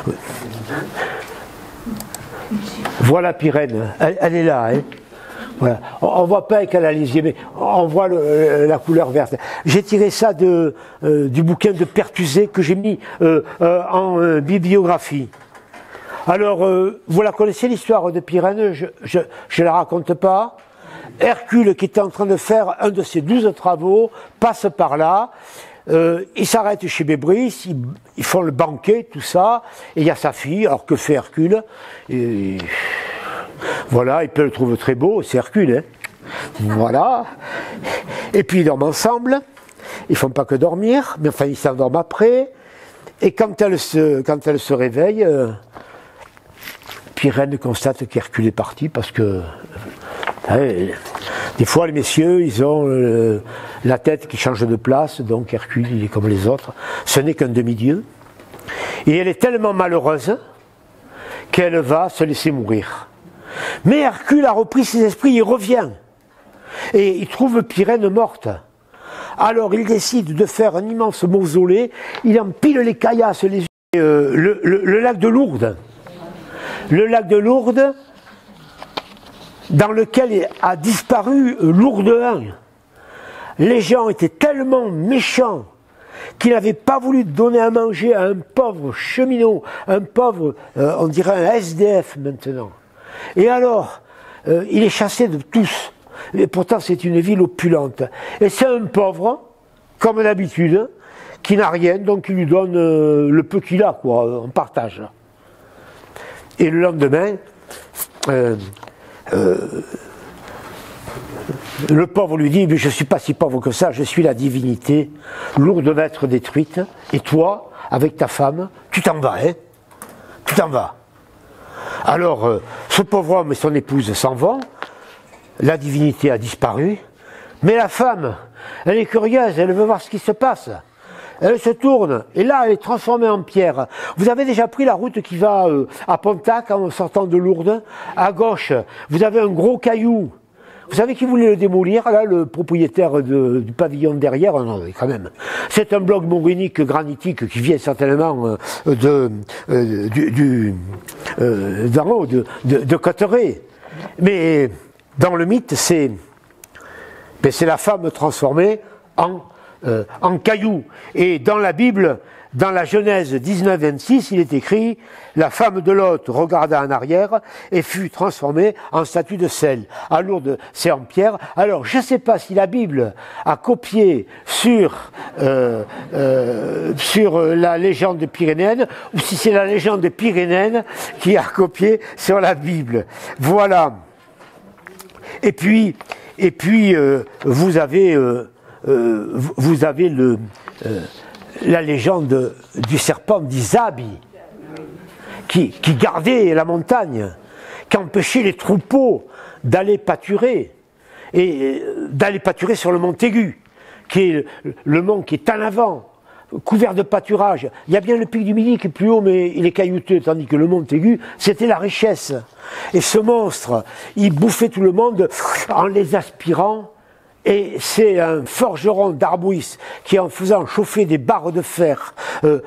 Voilà Pirène. Elle est là. Hein. Voilà. On ne voit pas qu'elle a les yeux, mais on voit la couleur verte. J'ai tiré ça du bouquin de Perthusé que j'ai mis en bibliographie. Alors, vous la connaissez l'histoire de Pirène, je ne la raconte pas. Hercule, qui était en train de faire un de ses 12 travaux, passe par là. Il s'arrête chez Bébrice, ils font le banquet, tout ça, et il y a sa fille. Alors que fait Hercule? Et voilà, il peut le trouver très beau, c'est Hercule. Hein. Voilà. Et puis ils dorment ensemble. Ils font pas que dormir, mais enfin ils s'endorment après. Et quand elle se réveille, Pirène constate qu'Hercule est parti parce que des fois les messieurs ils ont la tête qui change de place, donc Hercule il est comme les autres. Ce n'est qu'un demi-dieu. Et elle est tellement malheureuse qu'elle va se laisser mourir. Mais Hercule a repris ses esprits, il revient. Et il trouve Pirène morte. Alors il décide de faire un immense mausolée, il empile les caillasses, le lac de Lourdes. Le lac de Lourdes, dans lequel a disparu Lourdes 1. Les gens étaient tellement méchants qu'ils n'avaient pas voulu donner à manger à un pauvre cheminot, un pauvre, on dirait un SDF maintenant. Et alors, il est chassé de tous. Et pourtant, c'est une ville opulente. Et c'est un pauvre, comme d'habitude, qui n'a rien, donc il lui donne le peu qu'il a, quoi, en partage. Et le lendemain, le pauvre lui dit, mais je ne suis pas si pauvre que ça, je suis la divinité, Lourdes va être détruite, et toi, avec ta femme, tu t'en vas, hein? Tu t'en vas. Alors, ce pauvre homme et son épouse s'en vont, la divinité a disparu, mais la femme, elle est curieuse, elle veut voir ce qui se passe. Elle se tourne, et là, elle est transformée en pierre. Vous avez déjà pris la route qui va à Pontac, en sortant de Lourdes. À gauche, vous avez un gros caillou. Vous savez qui voulait le démolir, là, le propriétaire du pavillon derrière? Non, quand même. C'est un bloc maurinique granitique qui vient certainement d'en haut, de Cotteret. Mais dans le mythe, c'est la femme transformée en caillou. Et dans la Bible, dans la Genèse 19-26, il est écrit « La femme de Lot regarda en arrière et fut transformée en statue de sel. » À Lourdes, c'est en pierre. Alors, je ne sais pas si la Bible a copié sur la légende pyrénéenne ou si c'est la légende pyrénéenne qui a copié sur la Bible. Voilà. Et puis vous avez la légende du serpent d'Isabi, qui gardait la montagne, qui empêchait les troupeaux d'aller pâturer, et d'aller pâturer sur le mont Aigu, qui est le mont qui est en avant, couvert de pâturage. Il y a bien le pic du Midi qui est plus haut, mais il est caillouteux, tandis que le mont Aigu, c'était la richesse. Et ce monstre, il bouffait tout le monde en les aspirant. Et c'est un forgeron d'Arbouis qui, en faisant chauffer des barres de fer que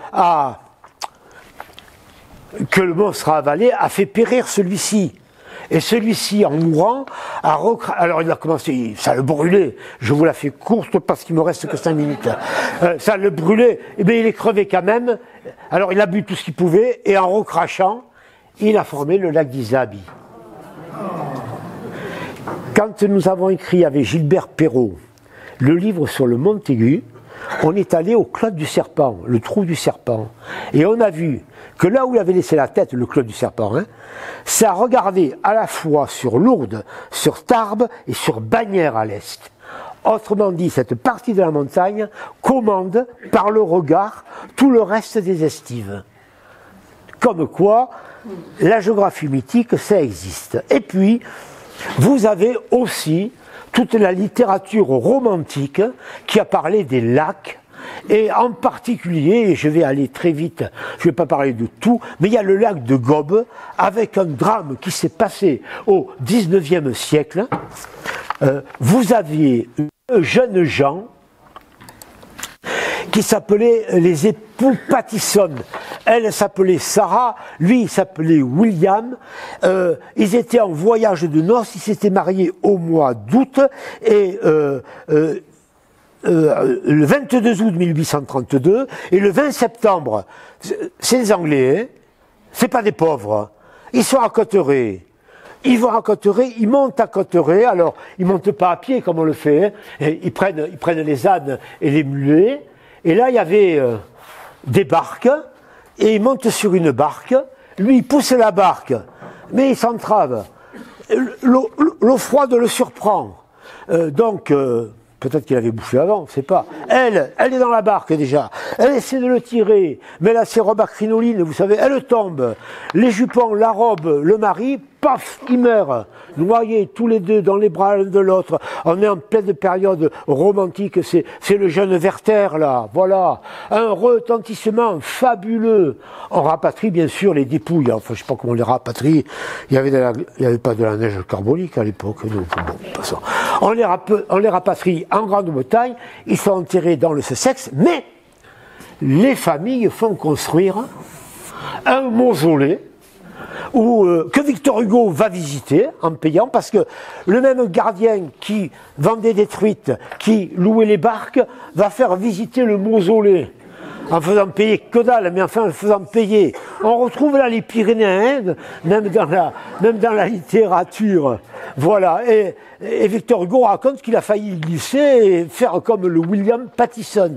le monstre a avalé, a fait périr celui-ci. Et celui-ci, en mourant, alors il a commencé, ça le brûlait. Je vous la fais courte parce qu'il me reste que 5 minutes. Ça le brûlait, et bien il est crevé quand même. Alors il a bu tout ce qu'il pouvait, et en recrachant, il a formé le lac d'Isabi. Quand nous avons écrit avec Gilbert Perrault le livre sur le mont Aigu, on est allé au Clos du Serpent, le trou du serpent. Et on a vu que là où il avait laissé la tête, le Clos du Serpent, ça regardait à la fois sur Lourdes, sur Tarbes et sur Bagnères à l'est. Autrement dit, cette partie de la montagne commande par le regard tout le reste des estives. Comme quoi, la géographie mythique, ça existe. Et puis, vous avez aussi toute la littérature romantique qui a parlé des lacs, et en particulier, et je vais aller très vite, je ne vais pas parler de tout, mais il y a le lac de Gobes, avec un drame qui s'est passé au XIXe siècle. Vous aviez jeunes gens qui s'appelaient les époux Pattison. Elle s'appelait Sarah, lui il s'appelait William. Ils étaient en voyage de noces, ils s'étaient mariés au mois d'août, et le 22 août 1832, et le 20 septembre, c'est les Anglais, c'est pas des pauvres, ils sont à Cotteret. Ils vont à Cotteret, ils montent à Cotteret, alors ils montent pas à pied comme on le fait, et ils prennent les ânes et les mulets, et là il y avait des barques, et ils montent sur une barque, lui il pousse la barque, mais il s'entrave, l'eau froide le surprend, donc peut-être qu'il avait bouffé avant, on ne sait pas. Elle est dans la barque déjà. Elle essaie de le tirer, mais là c'est robe à crinoline, vous savez, elle tombe. Les jupons, la robe, le mari, paf, il meurt. Noyés tous les deux dans les bras l'un de l'autre. On est en pleine période romantique, c'est le jeune Werther là, voilà. Un retentissement fabuleux. On rapatrie bien sûr les dépouilles, enfin je ne sais pas comment on les rapatrie. Il n'y avait pas de la neige carbonique à l'époque, donc bon, passons. On les rapatrie en Grande-Bretagne, ils sont enterrés dans le Sussex, mais les familles font construire un mausolée que Victor Hugo va visiter en payant, parce que le même gardien qui vendait des truites, qui louait les barques, va faire visiter le mausolée en faisant payer que dalle, mais enfin en faisant payer. On retrouve là les Pyrénéens, même dans la littérature. Voilà. Et Victor Hugo raconte qu'il a failli glisser et faire comme le William Pattison.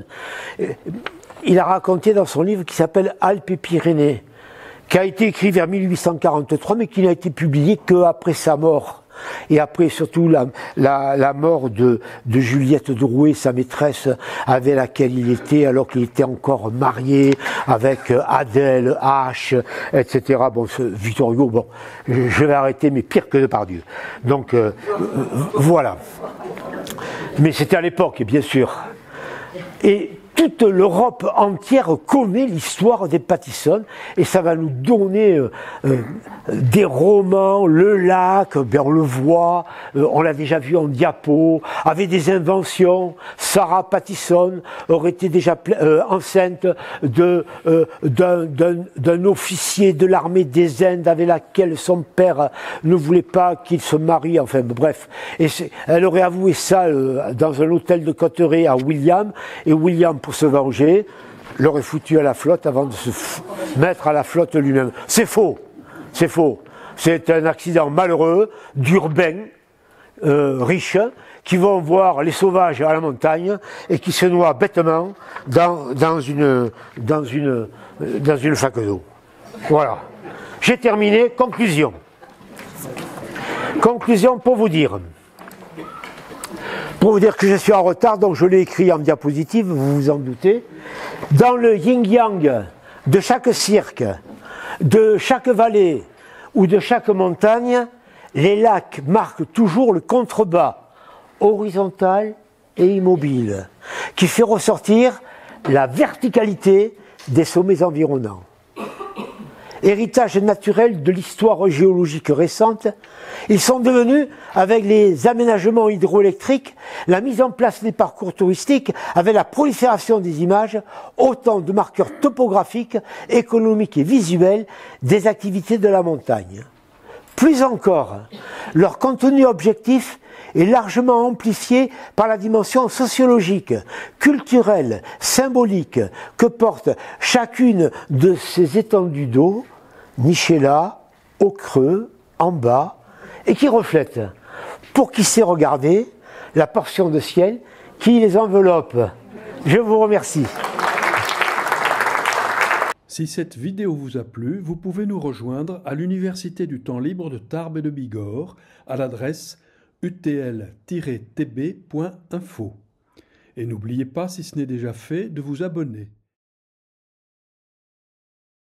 Il a raconté dans son livre qui s'appelle Alpes et Pyrénées, qui a été écrit vers 1843, mais qui n'a été publié qu'après sa mort. Et après, surtout, la mort de Juliette Drouet, sa maîtresse, avec laquelle il était, alors qu'il était encore marié, avec Adèle, H, etc. Bon, Victor Hugo, bon, je vais arrêter, mais pire que Depardieu. Donc, voilà. Mais c'était à l'époque, bien sûr. Et toute l'Europe entière connaît l'histoire des Pattison, et ça va nous donner des romans, le lac, ben on le voit, on l'a déjà vu en diapo, avec des inventions. Sarah Pattison aurait été déjà enceinte d'un officier de l'armée des Indes avec laquelle son père ne voulait pas qu'il se marie, enfin bref. Et elle aurait avoué ça dans un hôtel de Cotteret à William, et William, pour se venger, l'aurait foutu à la flotte avant de se mettre à la flotte lui-même. C'est faux, c'est faux. C'est un accident malheureux d'urbains riches qui vont voir les sauvages à la montagne et qui se noient bêtement dans une flaque d'eau. Voilà. J'ai terminé. Conclusion. Conclusion pour vous dire que je suis en retard, donc je l'ai écrit en diapositive, vous vous en doutez. Dans le yin-yang de chaque cirque, de chaque vallée ou de chaque montagne, les lacs marquent toujours le contrebas horizontal et immobile, qui fait ressortir la verticalité des sommets environnants. Héritage naturel de l'histoire géologique récente, ils sont devenus, avec les aménagements hydroélectriques, la mise en place des parcours touristiques, avec la prolifération des images, autant de marqueurs topographiques, économiques et visuels des activités de la montagne. Plus encore, leur contenu objectif est largement amplifié par la dimension sociologique, culturelle, symbolique que porte chacune de ces étendues d'eau, nichées là, au creux, en bas, et qui reflètent, pour qui sait regarder, la portion de ciel qui les enveloppe. Je vous remercie. Si cette vidéo vous a plu, vous pouvez nous rejoindre à l'Université du temps libre de Tarbes et de Bigorre à l'adresse utl-tb.info. Et n'oubliez pas, si ce n'est déjà fait, de vous abonner.